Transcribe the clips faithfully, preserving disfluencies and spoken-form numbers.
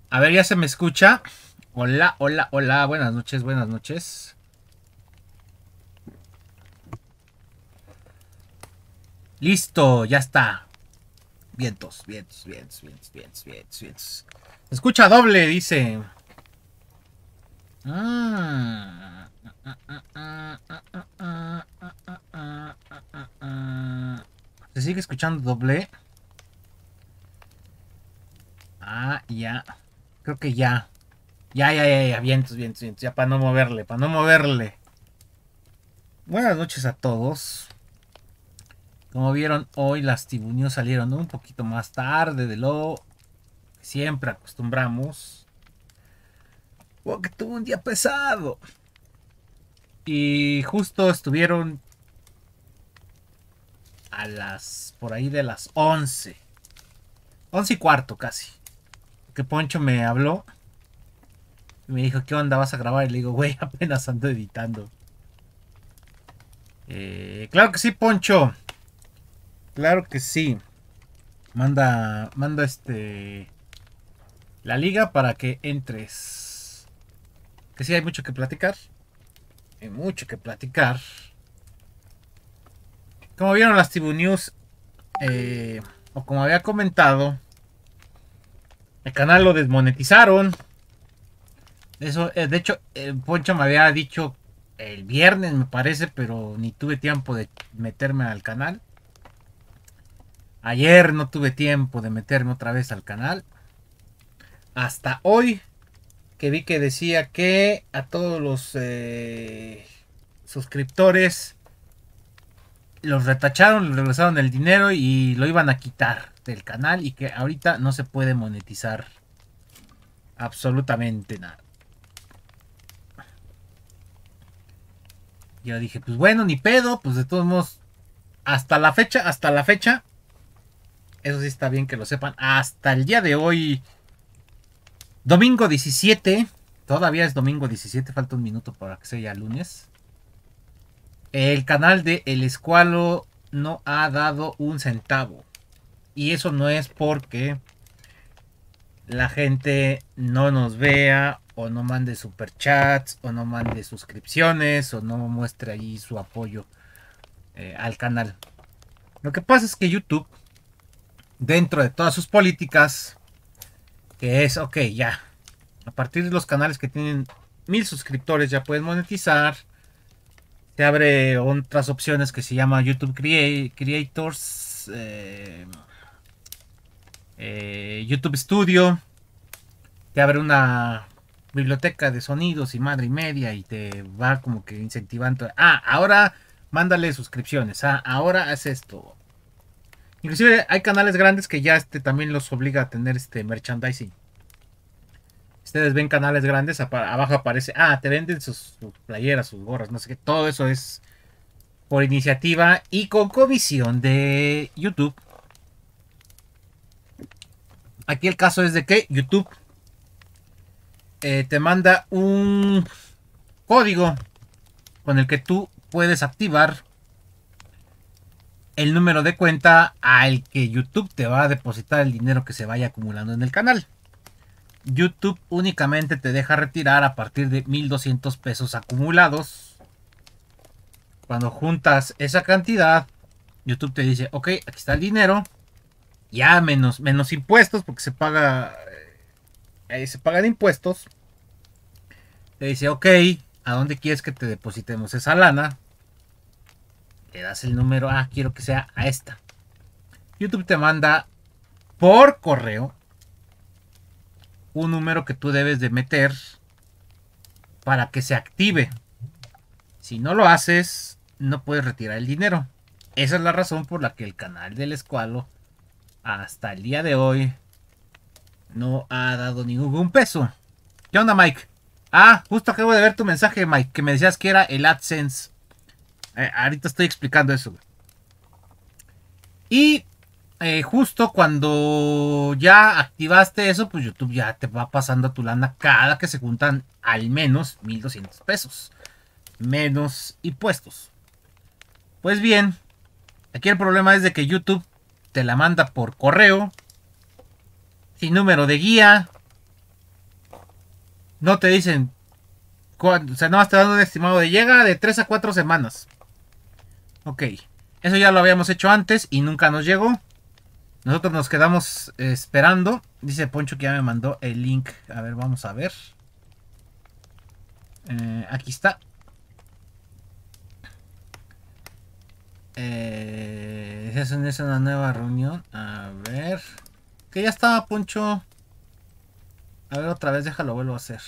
A ver, ya se me escucha. Hola, hola, hola. Buenas noches, buenas noches. Listo, ya está. Vientos, vientos, vientos, vientos, vientos, vientos, vientos. Se escucha doble, dice. Ah, ah, ah, ah, ah, ah, ah, ah, ah, ah, ah, ah. ¿Se sigue escuchando doble? Ah, ya. Creo que ya. Ya, ya, ya, ya. Vientos, vientos, vientos. Ya para no moverle, para no moverle. Buenas noches a todos. Como vieron, hoy las Tibu News salieron un poquito más tarde de lo que siempre acostumbramos. Porque tuvo un día pesado. Y justo estuvieron a las, por ahí de las once. Once y cuarto casi. Que Poncho me habló. Y me dijo, ¿qué onda? ¿Vas a grabar? Y le digo, güey, apenas ando editando. Eh, claro que sí, Poncho. Claro que sí. Manda, manda este... La liga para que entres. Que sí hay mucho que platicar. Hay mucho que platicar. Como vieron las Tibu News, eh, o como había comentado, el canal lo desmonetizaron. Eso, eh, de hecho, eh, Poncho me había dicho el viernes, me parece, pero ni tuve tiempo de meterme al canal. Ayer no tuve tiempo de meterme otra vez al canal. Hasta hoy, que vi que decía que a todos los eh, suscriptores los retacharon, les regresaron el dinero y lo iban a quitar del canal y que ahorita no se puede monetizar absolutamente nada. Yo dije, pues bueno, ni pedo, pues de todos modos, hasta la fecha, hasta la fecha, eso sí está bien que lo sepan, hasta el día de hoy, domingo diecisiete, todavía es domingo diecisiete, falta un minuto para que sea ya lunes, el canal de El Escualo no ha dado un centavo. Y eso no es porque la gente no nos vea o no mande superchats o no mande suscripciones o no muestre ahí su apoyo eh, al canal. Lo que pasa es que YouTube, dentro de todas sus políticas, que es, ok, ya, a partir de los canales que tienen mil suscriptores ya pueden monetizar, te abre otras opciones que se llama YouTube Creators, eh, eh, YouTube Studio, te abre una biblioteca de sonidos y madre y media y te va como que incentivando. Ah, ahora mándale suscripciones. Ah, ahora haz esto. Inclusive hay canales grandes que ya este también los obliga a tener este merchandising. Ustedes ven canales grandes, abajo aparece, ah, te venden sus, sus playeras, sus gorras, no sé qué. Todo eso es por iniciativa y con comisión de YouTube. Aquí el caso es de que YouTube eh, te manda un código con el que tú puedes activar el número de cuenta al que YouTube te va a depositar el dinero que se vaya acumulando en el canal. YouTube únicamente te deja retirar a partir de mil doscientos pesos acumulados. Cuando juntas esa cantidad, YouTube te dice, ok, aquí está el dinero, ya menos, menos impuestos, porque se paga, eh, se pagan impuestos. Te dice, ok, ¿a dónde quieres que te depositemos esa lana? Le das el número, ah, quiero que sea a esta. YouTube te manda por correo un número que tú debes de meter para que se active. Si no lo haces, no puedes retirar el dinero. Esa es la razón por la que el canal del Escualo hasta el día de hoy no ha dado ningún peso. ¿Qué onda, Mike? Ah, justo acabo de ver tu mensaje, Mike, que me decías que era el AdSense. Eh, ahorita estoy explicando eso. Y eh, justo cuando ya activaste eso, pues YouTube ya te va pasando tu lana cada que se juntan al menos mil doscientos pesos. Menos impuestos. Pues bien, aquí el problema es de que YouTube te la manda por correo, sin número de guía, No te dicen, cuándo, o sea, no te dan un estimado de llega de tres a cuatro semanas. Ok, eso ya lo habíamos hecho antes y nunca nos llegó. Nosotros nos quedamos eh, esperando. Dice Poncho que ya me mandó el link. A ver, vamos a ver. Eh, aquí está. Eh, es, es una nueva reunión. A ver. Que ya estaba, Poncho. A ver, otra vez, déjalo, vuelvo a hacer.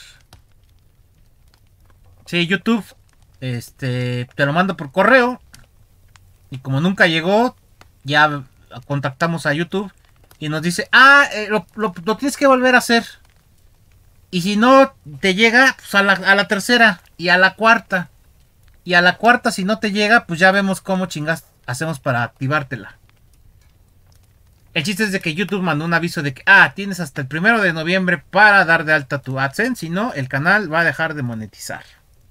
Sí, YouTube. Este, te lo mando por correo. Y como nunca llegó, ya contactamos a YouTube. Y nos dice, ah, eh, lo, lo, lo tienes que volver a hacer. Y si no te llega, pues a la, a la tercera y a la cuarta. Y a la cuarta, si no te llega, pues ya vemos cómo chingas hacemos para activártela. El chiste es de que YouTube mandó un aviso de que, ah, tienes hasta el primero de noviembre para dar de alta tu AdSense. Si no, el canal va a dejar de monetizar.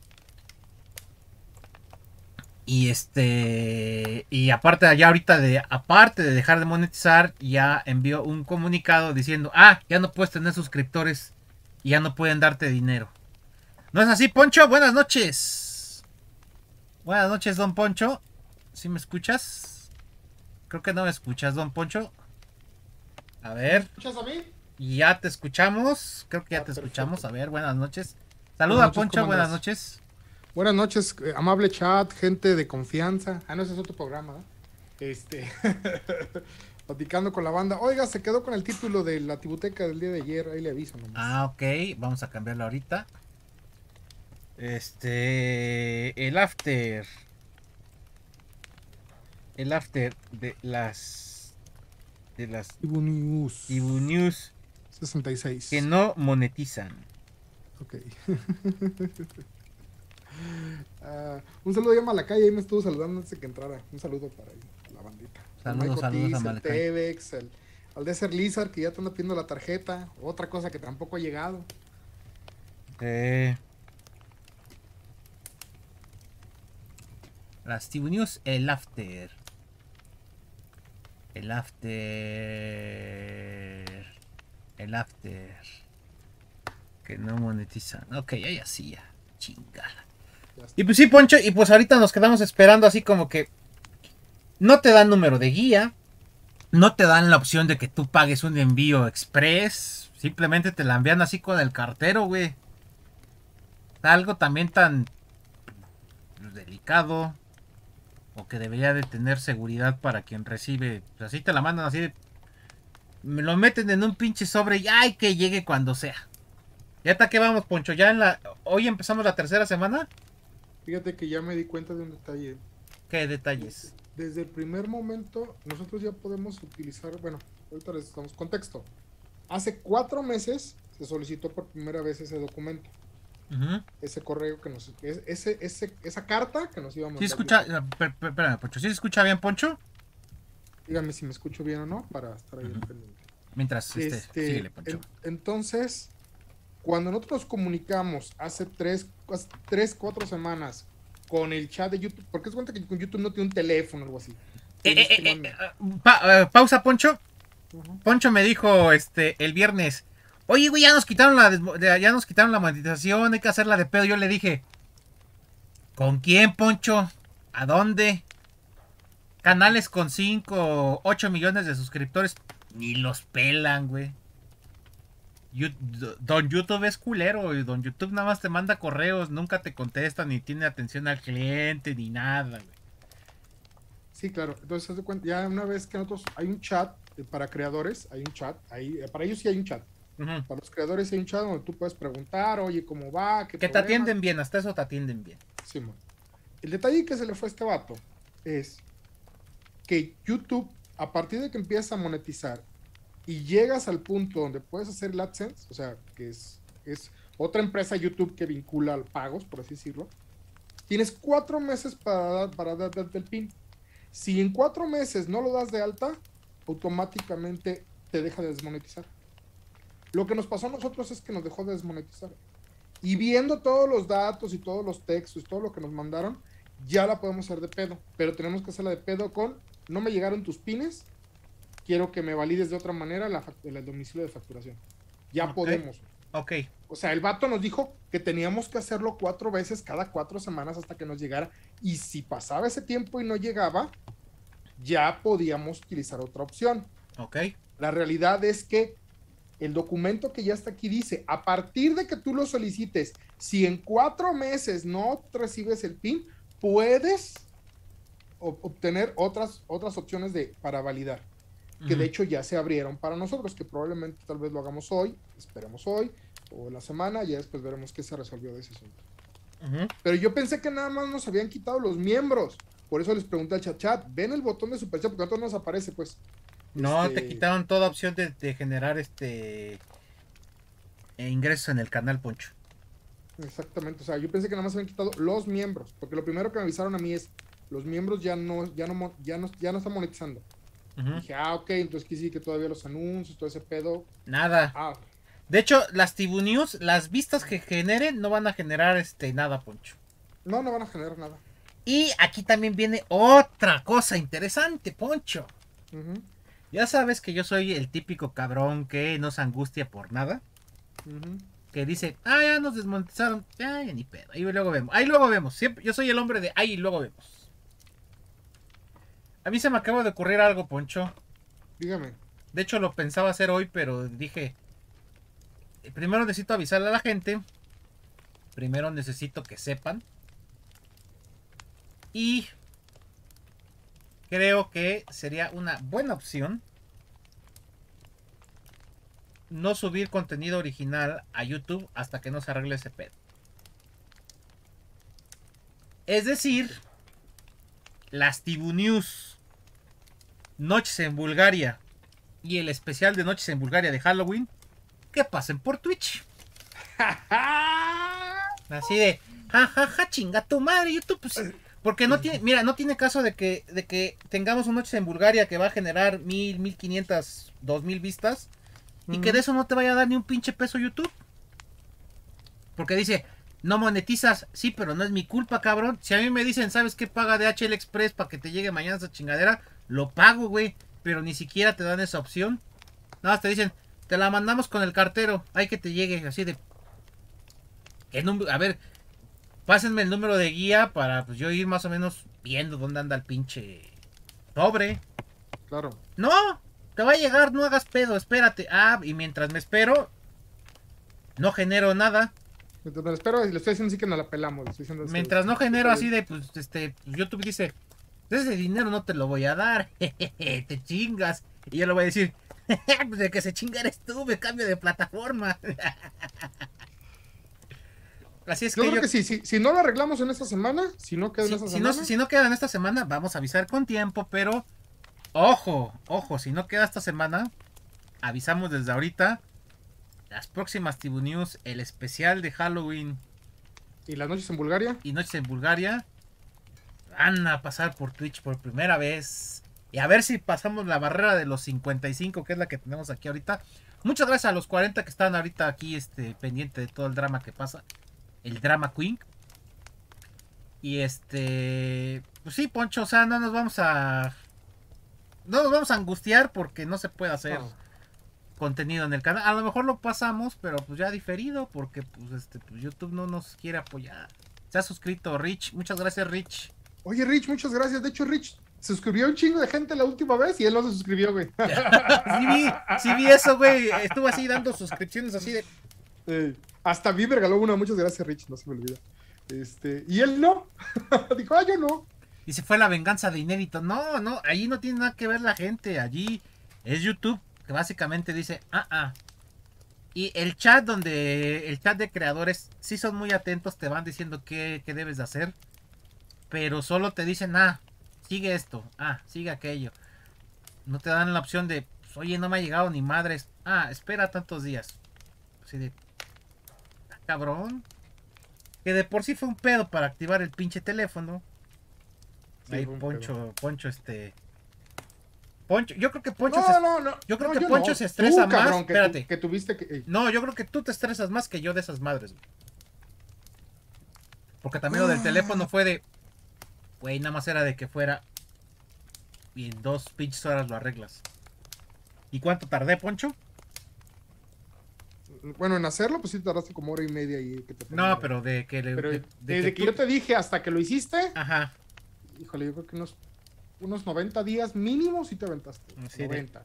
Y este. Y aparte, ya ahorita de. Aparte de dejar de monetizar, ya envió un comunicado diciendo, ah, ya no puedes tener suscriptores. Y ya no pueden darte dinero. ¿No es así, Poncho? Buenas noches. Buenas noches, don Poncho. ¿Sí me escuchas? Creo que no me escuchas, don Poncho. A ver. ¿Me escuchas a mí? Ya te escuchamos. Creo que ya Ah, te perfecto. escuchamos. A ver, buenas noches. Saluda, Buenas noches, Poncho. ¿cómo Buenas andas? noches. Buenas noches, eh, amable chat, gente de confianza. Ah, no, ese es otro programa, ¿eh? Este. Platicando con la banda. Oiga, se quedó con el título de la tibuteca del día de ayer. Ahí le aviso nomás. Ah, ok. Vamos a cambiarlo ahorita. Este. El after. El after de las. De las Tibu News. Tibu News sesenta y seis. que no monetizan. Ok. uh, un saludo ya a Malacay. Ahí me estuvo saludando antes de que entrara. Un saludo para la bandita. Saludos, saludos a Malacay. El Tevex, el, al Desert Lizard que ya te anda pidiendo la tarjeta. Otra cosa que tampoco ha llegado. Eh, las Tibu News, el after. El after. El after. Que no monetizan. Ok, ahí así ya. Chingada. Y pues sí, Poncho, y pues ahorita nos quedamos esperando así como que no te dan número de guía, no te dan la opción de que tú pagues un envío express, simplemente te la envían así con el cartero, güey. Algo también tan delicado o que debería de tener seguridad para quien recibe, pues así te la mandan así de, me lo meten en un pinche sobre y ay que llegue cuando sea. ¿Ya hasta qué vamos, Poncho? Ya en la hoy empezamos la tercera semana. Fíjate que ya me di cuenta de un detalle. ¿Qué detalles? Desde el primer momento, nosotros ya podemos utilizar, bueno, ahorita les damos contexto. Hace cuatro meses se solicitó por primera vez ese documento. Uh-huh. Ese correo que nos... Ese, ese, esa carta que nos íbamos a... ¿Sí escucha? Espérame, Poncho. ¿Sí se escucha bien, Poncho? Dígame si me escucho bien o no, para estar ahí uh-huh. pendiente. Mientras, este, este, síguele, Poncho. En, entonces... Cuando nosotros nos comunicamos hace tres, tres, cuatro semanas con el chat de YouTube, porque es cuenta que con YouTube no tiene un teléfono o algo así. Eh, eh, eh, eh, pa, uh, pausa, Poncho. Uh-huh. Poncho me dijo este el viernes, oye, güey, ya nos quitaron la ya nos quitaron la monetización, hay que hacerla de pedo. Yo le dije, ¿con quién, Poncho? ¿A dónde? Canales con cinco, ocho millones de suscriptores, ni los pelan, güey. Don YouTube es culero, y Don YouTube nada más te manda correos, nunca te contesta, ni tiene atención al cliente, ni nada, güey. Sí, claro. Entonces, ya una vez que nosotros hay un chat para creadores, hay un chat, ahí, para ellos sí hay un chat. Uh-huh. Para los creadores hay un chat donde tú puedes preguntar, oye, ¿cómo va? ¿Qué que problemas? Te atienden bien, hasta eso te atienden bien. Sí, man. El detalle que se le fue a este vato es que YouTube, a partir de que empieza a monetizar, y llegas al punto donde puedes hacer el AdSense, o sea, que es, es otra empresa YouTube que vincula al pagos, por así decirlo, tienes cuatro meses para, para darte el PIN. Si en cuatro meses no lo das de alta, automáticamente te deja de desmonetizar. Lo que nos pasó a nosotros es que nos dejó de desmonetizar. Y viendo todos los datos y todos los textos y todo lo que nos mandaron, ya la podemos hacer de pedo. Pero tenemos que hacerla de pedo con, no me llegaron tus pines, quiero que me valides de otra manera la, el domicilio de facturación. Ya okay. podemos. Ok. O sea, el vato nos dijo que teníamos que hacerlo cuatro veces cada cuatro semanas hasta que nos llegara. Y si pasaba ese tiempo y no llegaba, ya podíamos utilizar otra opción. Ok. La realidad es que el documento que ya está aquí dice, a partir de que tú lo solicites, si en cuatro meses no recibes el PIN, puedes obtener otras, otras opciones de, para validar, que de Ujú. hecho ya se abrieron para nosotros, que probablemente tal vez lo hagamos hoy, esperemos hoy, o la semana, ya después veremos qué se resolvió de ese asunto. Ujú. Pero yo pensé que nada más nos habían quitado los miembros, por eso les pregunté al chat, chat, ven el botón de super chat, porque a todos nos aparece, pues. No, te Este, quitaron toda opción de, de generar este eh, ingresos en el canal, Poncho. exactamente, o sea, yo pensé que nada más habían quitado los miembros, porque lo primero que me avisaron a mí es, los miembros ya no, ya no, ya no, ya no están monetizando. Ujú. Dije, ah, ok, entonces que sí, que todavía los anuncios, todo ese pedo. Nada. Ah, De hecho, las Tibu News, las vistas que generen, no van a generar este nada, Poncho. no, no van a generar nada. Y aquí también viene otra cosa interesante, Poncho. Uh-huh, Ya sabes que yo soy el típico cabrón que no se angustia por nada. uh-huh. Que dice, ah, ya nos desmonetizaron. Ya, ya ni pedo. Ahí luego vemos. Ahí luego vemos. Siempre, yo soy el hombre de ahí luego vemos. A mí se me acaba de ocurrir algo, Poncho. Dígame. De hecho, lo pensaba hacer hoy, pero dije, primero necesito avisarle a la gente. Primero necesito que sepan. Y creo que sería una buena opción no subir contenido original a YouTube hasta que no se arregle ese pedo. Es decir, las Tibu News, Noches en Bulgaria y el especial de Noches en Bulgaria de Halloween, que pasen por Twitch. Así de, jajaja, ja, ja, chinga tu madre, YouTube. Pues, porque no tiene, mira, no tiene caso de que, de que tengamos un Noches en Bulgaria que va a generar mil, mil quinientas, dos mil vistas y Uh-huh. que de eso no te vaya a dar ni un pinche peso YouTube. Porque dice, no monetizas, sí, pero no es mi culpa, cabrón. Si a mí me dicen, ¿sabes qué? Paga D H L Express para que te llegue mañana esa chingadera, lo pago, güey. Pero ni siquiera te dan esa opción. Nada más te dicen, te la mandamos con el cartero, hay que te llegue, así de... A ver, pásenme el número de guía para pues, yo ir más o menos viendo dónde anda el pinche sobre. Claro. No, te va a llegar, no hagas pedo, espérate. Ah, y mientras me espero, no genero nada. Entonces me lo espero y le estoy diciendo así que nos la pelamos. Le estoy diciendo así, Mientras no está genero así bien. de, pues, este, YouTube dice, ese dinero no te lo voy a dar, te chingas. Y yo le voy a decir, pues el que se chinga eres tú, me cambio de plataforma. Así es Yo que creo yo, que sí, sí, si no lo arreglamos en esta semana, si no queda en si, esta si, no, semana, si no queda en esta semana, vamos a avisar con tiempo, pero ojo, ojo, si no queda esta semana, avisamos desde ahorita, las próximas Tibu News, el especial de Halloween y las noches en Bulgaria. y Noches en Bulgaria, van a pasar por Twitch por primera vez. Y a ver si pasamos la barrera de los cincuenta y cinco, que es la que tenemos aquí ahorita. Muchas gracias a los cuarenta que están ahorita aquí este, pendiente de todo el drama que pasa. El drama queen. Y este... Pues sí, Poncho, o sea, no nos vamos a... No nos vamos a angustiar porque no se puede hacer No. contenido en el canal. A lo mejor lo pasamos, pero pues ya diferido porque pues este pues YouTube no nos quiere apoyar. Se ha suscrito Rich. Muchas gracias, Rich. Oye, Rich, muchas gracias. De hecho, Rich se suscribió un chingo de gente la última vez y él no se suscribió, güey. sí, vi, sí vi eso, güey. Estuvo así dando suscripciones así de... Eh, hasta a mí me regaló una. Muchas gracias, Rich. No se me olvida. Este, y él no. Dijo, ah, yo no. Y se fue la venganza de inédito. No, no, allí no tiene nada que ver la gente. Allí es YouTube que básicamente dice, ah, ah. Y el chat donde, el chat de creadores, sí son muy atentos, te van diciendo qué, qué debes de hacer. Pero solo te dicen, ah, sigue esto, ah, sigue aquello. No te dan la opción de, pues, oye, no me ha llegado ni madres. Ah, espera tantos días. Así de, ah, cabrón. Que de por sí fue un pedo para activar el pinche teléfono. Sí, Ahí fue un Poncho, pedo. Poncho, este. Poncho, yo creo que Poncho No, se, no, no. yo creo no, que yo Poncho no. se estresa Tú, más. cabrón, que, Espérate. tu- que tuviste que. eh. No, yo creo que tú te estresas más que yo de esas madres, güey. Porque también lo del teléfono fue de. Güey, nada más era de que fuera. Y en dos pinches horas lo arreglas. ¿Y cuánto tardé, Poncho? bueno, en hacerlo, pues sí tardaste como hora y media y que te ponía, No, pero de que... le- pero de, de desde que, tú- yo te dije hasta que lo hiciste, Ajá. híjole, yo creo que unos, unos noventa días mínimo sí te aventaste. Sí, de- noventa.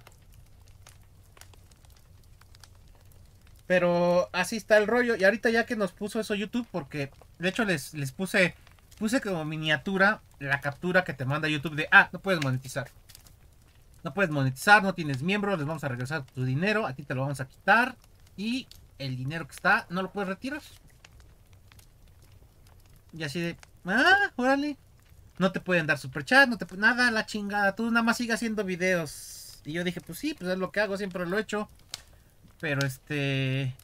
Pero así está el rollo. Y ahorita ya que nos puso eso YouTube, porque de hecho les, les puse, puse como miniatura la captura que te manda YouTube de, ah, no puedes monetizar. No puedes monetizar, no tienes miembros, les vamos a regresar tu dinero, a ti te lo vamos a quitar. Y el dinero que está, no lo puedes retirar. Y así de, ah, órale. No te pueden dar superchat, no te pu- nada, la chingada. Tú nada más sigas haciendo videos. Y yo dije, pues sí, pues es lo que hago, siempre lo he hecho. Pero este...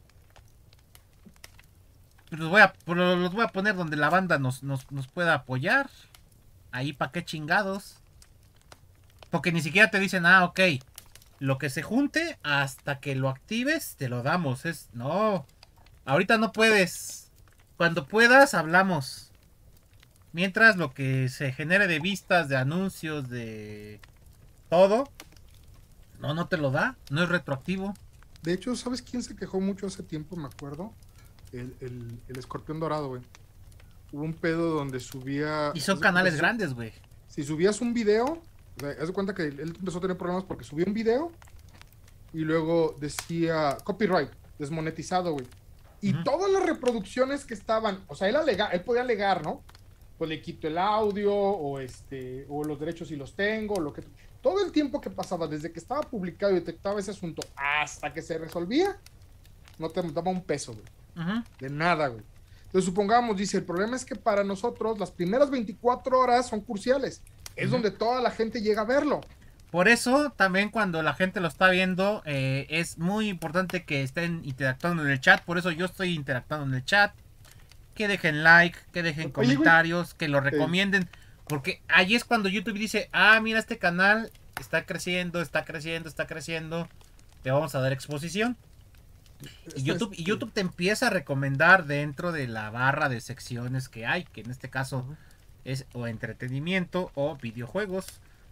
pues los voy a, pues los voy a poner donde la banda nos, nos, nos pueda apoyar. Ahí pa' qué chingados. Porque ni siquiera te dicen, ah, ok. Lo que se junte hasta que lo actives, te lo damos. Es, no. Ahorita no puedes. Cuando puedas, hablamos. Mientras lo que se genere de vistas, de anuncios, de todo, no, no te lo da. No es retroactivo. De hecho, ¿sabes quién se quejó mucho hace tiempo? Me acuerdo. El, el, el escorpión dorado, güey. Hubo un pedo donde subía. Y son haz de cuenta, canales si- grandes, güey. Si subías un video, o sea, haz de cuenta que él empezó a tener problemas porque subía un video y luego decía copyright, desmonetizado, güey. Y Ujú. todas las reproducciones que estaban, o sea, él alega, él podía alegar, ¿no? Pues le quito el audio o este o los derechos si los tengo, lo que todo el tiempo que pasaba desde que estaba publicado y detectaba ese asunto hasta que se resolvía, no te daba un peso, güey. Ujú. De nada, güey. Entonces, supongamos, dice, el problema es que para nosotros las primeras veinticuatro horas son cruciales. Es Ujú. donde toda la gente llega a verlo. Por eso, también cuando la gente lo está viendo, eh, es muy importante que estén interactuando en el chat. Por eso yo estoy interactuando en el chat. Que dejen like, que dejen Oye, güey. comentarios, que lo Sí. recomienden. Porque ahí es cuando YouTube dice, ah, mira, este canal está creciendo, está creciendo, está creciendo. Te vamos a dar exposición. Y Esto YouTube, es- y YouTube te empieza a recomendar dentro de la barra de secciones que hay, que en este caso Ujú. es o entretenimiento o videojuegos.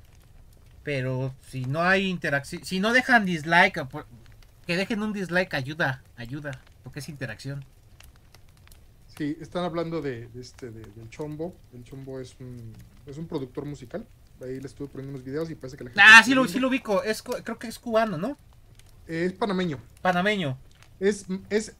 Pero si no hay interacción, si no dejan dislike, o por- que dejen un dislike ayuda, ayuda, porque es interacción. Sí, están hablando de, de este, de- del Chombo. El Chombo es un, es un productor musical. Ahí le estuve poniendo unos videos y parece que la gente Ah, está sí lo, viendo. sí lo ubico, es, cu- creo que es cubano, ¿no? Es panameño. Panameño. Es, es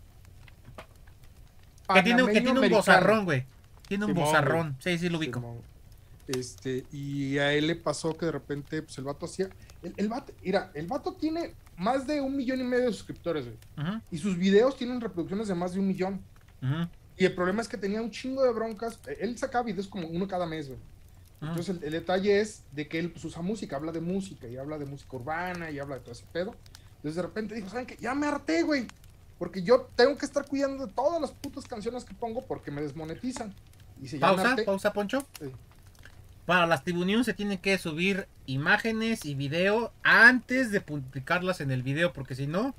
Que tiene, que panameño tiene un americano. bozarrón, güey. Tiene un Simón, bozarrón. Sí, sí lo ubico. Simón. Este, y a él le pasó que de repente, pues el vato hacía. El, el vato, mira, el vato tiene más de un millón y medio de suscriptores, güey. Ujú, Y sus videos tienen reproducciones de más de un millón. ujú, Y el problema es que tenía un chingo de broncas. Él sacaba videos como uno cada mes, güey. ujú. Entonces el, el detalle es de que él pues, usa música, habla de música y habla de música urbana y habla de todo ese pedo. Entonces de repente dijo, ¿saben qué? Ya me harté, güey. Porque yo tengo que estar cuidando de todas las putas canciones que pongo porque me desmonetizan. Y dice, ya me Pausa, harté. pausa, Poncho. Sí. Para las Tibu News se tienen que subir imágenes y video antes de publicarlas en el video, porque si no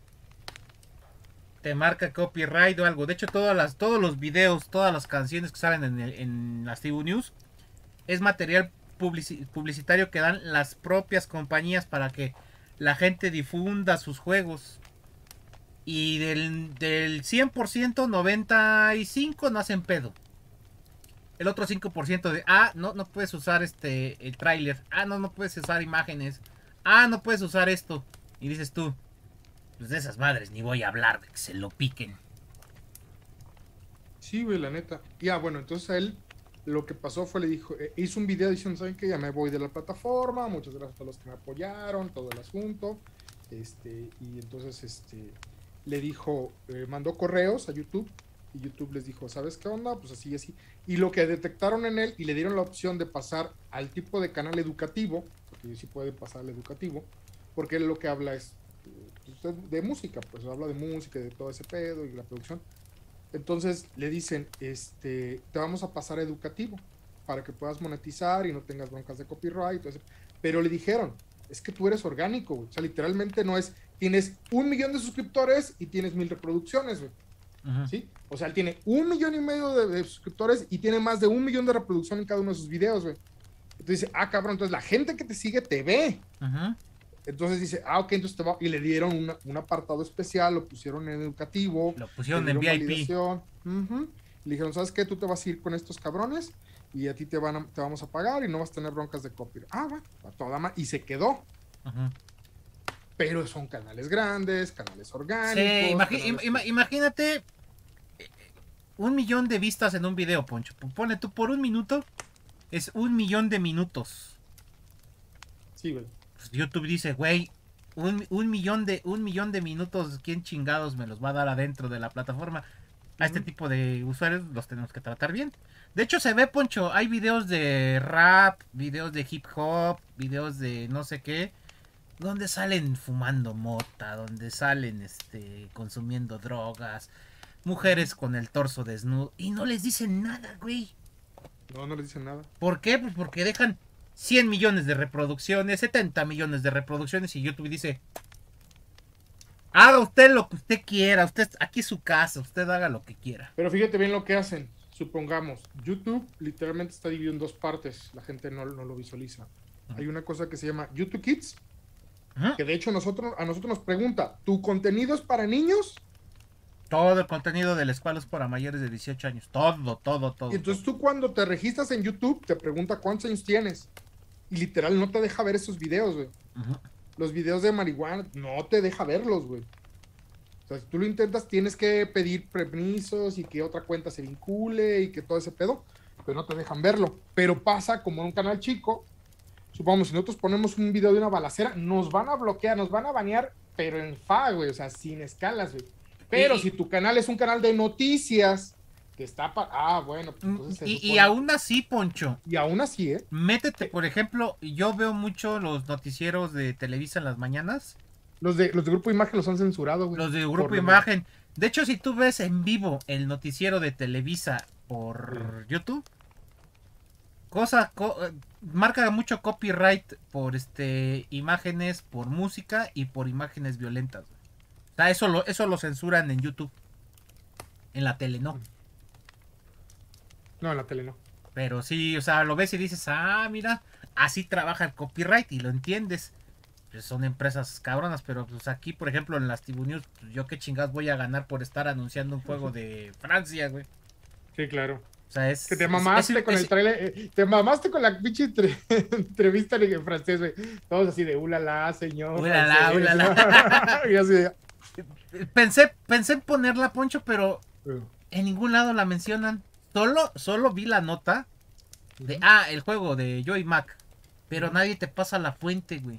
te marca copyright o algo. De hecho, todas las, todos los videos, todas las canciones que salen en, el- en las Tibu News es material publici- publicitario que dan las propias compañías para que la gente difunda sus juegos. Y del, del cien por ciento, noventa y cinco por ciento no hacen pedo. El otro cinco por ciento de, ah, no, no puedes usar este el tráiler. Ah, no, no puedes usar imágenes. Ah, no puedes usar esto. Y dices tú, pues de esas madres ni voy a hablar, que se lo piquen. Sí, güey, la neta. Ya, bueno, entonces a él lo que pasó fue, le dijo, eh, hizo un video diciendo, ¿saben qué? Ya me voy de la plataforma, muchas gracias a todos los que me apoyaron, todo el asunto. Este, y entonces, este, le dijo, eh, mandó correos a YouTube, y YouTube les dijo, ¿sabes qué onda? Pues así y así. Y lo que detectaron en él, y le dieron la opción de pasar al tipo de canal educativo, porque sí puede pasar al educativo, porque él lo que habla es eh, pues, de, de música, pues habla de música, de todo ese pedo y la producción. Entonces le dicen, este, te vamos a pasar a educativo para que puedas monetizar y no tengas broncas de copyright. Entonces, pero le dijeron, es que tú eres orgánico, güey. O sea, literalmente no es, tienes un millón de suscriptores y tienes mil reproducciones, güey. Ujú. ¿Sí? O sea, él tiene un millón y medio de, de suscriptores y tiene más de un millón de reproducción en cada uno de sus videos, güey. Entonces dice, ah, cabrón, entonces la gente que te sigue te ve. Ujú. Entonces dice, ah, ok, entonces te va. Y le dieron una, un apartado especial, lo pusieron en educativo. Lo pusieron en V I P. Uh-huh. Le dijeron, ¿sabes qué? Tú te vas a ir con estos cabrones y a ti te, van a, te vamos a pagar y no vas a tener broncas de copyright. Ah, bueno, a toda ma- y se quedó. Uh-huh. Pero son canales grandes, canales orgánicos. Sí, imagi canales im que... imagínate un millón de vistas en un video, Poncho. Pone tú por un minuto, es un millón de minutos. Sí, güey. Pues YouTube dice, güey, un, un millón de un millón de minutos, ¿quién chingados me los va a dar adentro de la plataforma? A este tipo de usuarios los tenemos que tratar bien. De hecho, se ve, Poncho, hay videos de rap, videos de hip hop, videos de no sé qué, donde salen fumando mota, donde salen este consumiendo drogas, mujeres con el torso desnudo, y no les dicen nada, güey. No, no les dicen nada. ¿Por qué? Pues porque dejan cien millones de reproducciones, setenta millones de reproducciones, y YouTube dice, haga usted lo que usted quiera, usted aquí es su casa, usted haga lo que quiera. Pero fíjate bien lo que hacen. Supongamos, YouTube literalmente está dividido en dos partes. La gente no, no lo visualiza. Uh-huh. Hay una cosa que se llama YouTube Kids, uh-huh. que de hecho nosotros, a nosotros nos pregunta, ¿tu contenido es para niños? Todo el contenido de la escuela es para mayores de dieciocho años. Todo, todo, todo. Y entonces todo. tú cuando te registras en YouTube te pregunta cuántos años tienes. Y literal no te deja ver esos videos, güey. Uh-huh. Los videos de marihuana no te deja verlos, güey. O sea, si tú lo intentas, tienes que pedir permisos y que otra cuenta se vincule y que todo ese pedo, pero no te dejan verlo. Pero pasa como en un canal chico, supongamos, si nosotros ponemos un video de una balacera, nos van a bloquear, nos van a banear, pero en fa, güey, o sea, sin escalas, güey. Pero y, si tu canal es un canal de noticias, que está para... Ah, bueno. Pues entonces se y, supone... y aún así, Poncho. Y aún así, ¿eh? Métete, por ejemplo, yo veo mucho los noticieros de Televisa en las mañanas. Los de, los de Grupo Imagen los han censurado, güey. Los de Grupo Imagen. De hecho, si tú ves en vivo el noticiero de Televisa por sí. YouTube, cosa, co marca mucho copyright por este imágenes, por música y por imágenes violentas. O sea, eso lo, eso lo censuran en YouTube. En la tele no. No, en la tele no. Pero sí, o sea, lo ves y dices, ah, mira, así trabaja el copyright y lo entiendes. Son empresas cabronas, pero pues aquí, por ejemplo, en las Tibu News, pues, yo qué chingados voy a ganar por estar anunciando un juego de Francia, güey. Sí, claro. O sea, es... Que te mamaste es, es, con es, el trailer, eh, te mamaste con la pinche entre, entrevista en francés, güey. Todos así de ulala, señor. Ulala, ulala. Y así de... Pensé, pensé en ponerla, Poncho, pero uh. en ningún lado la mencionan. Solo, solo vi la nota de, uh-huh. ah, el juego de Joy Mac, pero uh-huh. nadie te pasa la fuente, güey.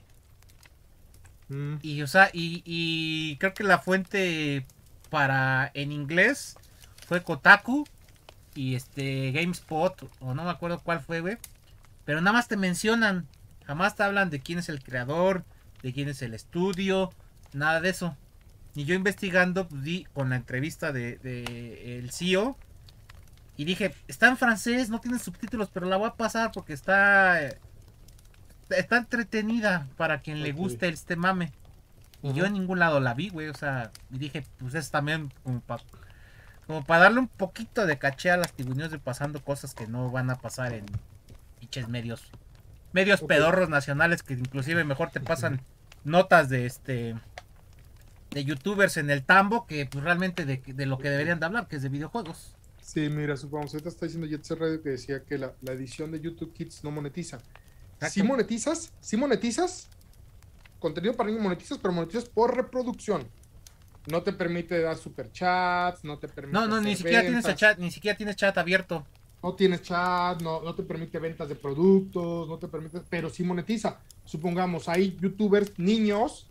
Mm. Y o sea, y, y creo que la fuente para en inglés fue Kotaku y este GameSpot, o no me acuerdo cuál fue, güey. Pero nada más te mencionan, jamás te hablan de quién es el creador, de quién es el estudio, nada de eso. Y yo investigando, pues, di con la entrevista de, de el C E O y dije, está en francés, no tiene subtítulos, pero la voy a pasar porque está... Está entretenida para quien okay. le guste este mame. Y uh-huh. yo en ningún lado la vi, güey. O sea, y dije, pues es también como para como pa darle un poquito de caché a las Tibu News de pasando cosas que no van a pasar en pinches medios. Medios okay. pedorros nacionales que inclusive mejor te pasan uh-huh. notas de este de youtubers en el tambo que pues realmente de, de lo que deberían de hablar, que es de videojuegos. Sí, mira, supongamos, ahorita está diciendo Jet Set Radio que decía que la, la edición de YouTube Kids no monetiza. Si ¿Sí monetizas, si ¿sí monetizas, contenido para niños monetizas, pero monetizas por reproducción. No te permite dar superchats, no te permite. No, no, ni siquiera ventas. tienes el chat, ni siquiera tienes chat abierto. No tienes chat, no, no te permite ventas de productos, no te permite, pero sí monetiza. Supongamos, hay youtubers niños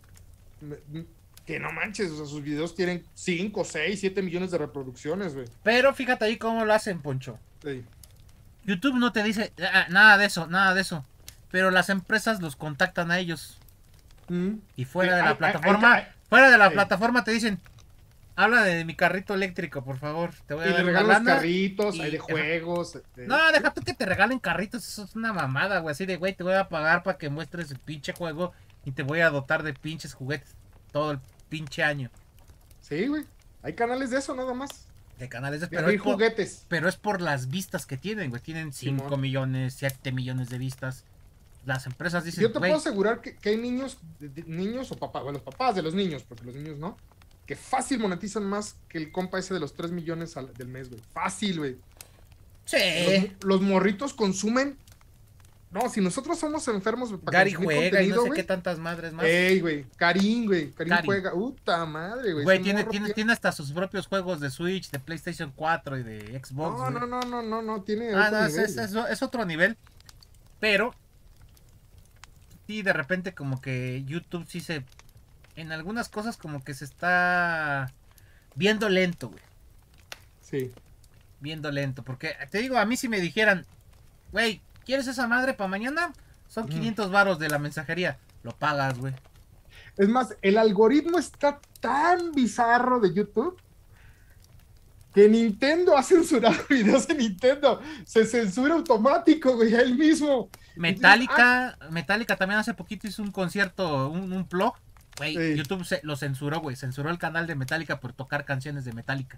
que no manches, o sea, sus videos tienen cinco, seis, siete millones de reproducciones, güey. Pero fíjate ahí cómo lo hacen, Poncho. Sí. YouTube no te dice ah, nada de eso, nada de eso. Pero las empresas los contactan a ellos. Mm. Y fuera sí, de la hay, plataforma, hay, hay, fuera de la hay. plataforma te dicen, habla de mi carrito eléctrico, por favor. Te voy a y dar le regalan los carritos, y, hay de juegos. De... No, deja tú que te regalen carritos, eso es una mamada, güey. Así de, güey, te voy a pagar para que muestres el pinche juego y te voy a dotar de pinches juguetes todo el pinche año. Sí, güey. Hay canales de eso nada más. De canales de pero hay juguetes. Por, pero es por las vistas que tienen, güey. Tienen cinco millones, siete millones de vistas. las empresas Yo dicen, te güey, puedo asegurar que, que hay niños, de- de- niños o papás, bueno, los papás de los niños, porque los niños no, que fácil monetizan más que el compa ese de los tres millones al- del mes, güey. Fácil, güey. Los, sí, mo- los morritos consumen. No, si nosotros somos enfermos para Gary consumir juega y no contenido, sé qué güey. tantas madres más. Ey, güey. Karim, güey. Karim Cari. juega. Puta madre, güey. Güey, Ese tiene, morro tiene, tiene. tiene hasta sus propios juegos de Switch, de PlayStation cuatro y de Xbox, No, güey. no, no, no, no, no. Tiene Ah, otro no, es, nivel, es, güey. es, es otro nivel. Pero, sí, de repente como que YouTube sí se... En algunas cosas como que se está viendo lento, güey. Sí. Viendo lento. Porque, te digo, a mí si me dijeran, güey, ¿quieres esa madre para mañana? Son Mm. quinientos varos de la mensajería. Lo pagas, güey. Es más, el algoritmo está tan bizarro de YouTube que Nintendo ha censurado videos de Nintendo. Se censura automático, güey, a él mismo. Y tú dices, ah, Metallica, Metallica también hace poquito hizo un concierto, un, un blog. Güey, sí. YouTube se, lo censuró, güey. Censuró el canal de Metallica por tocar canciones de Metallica.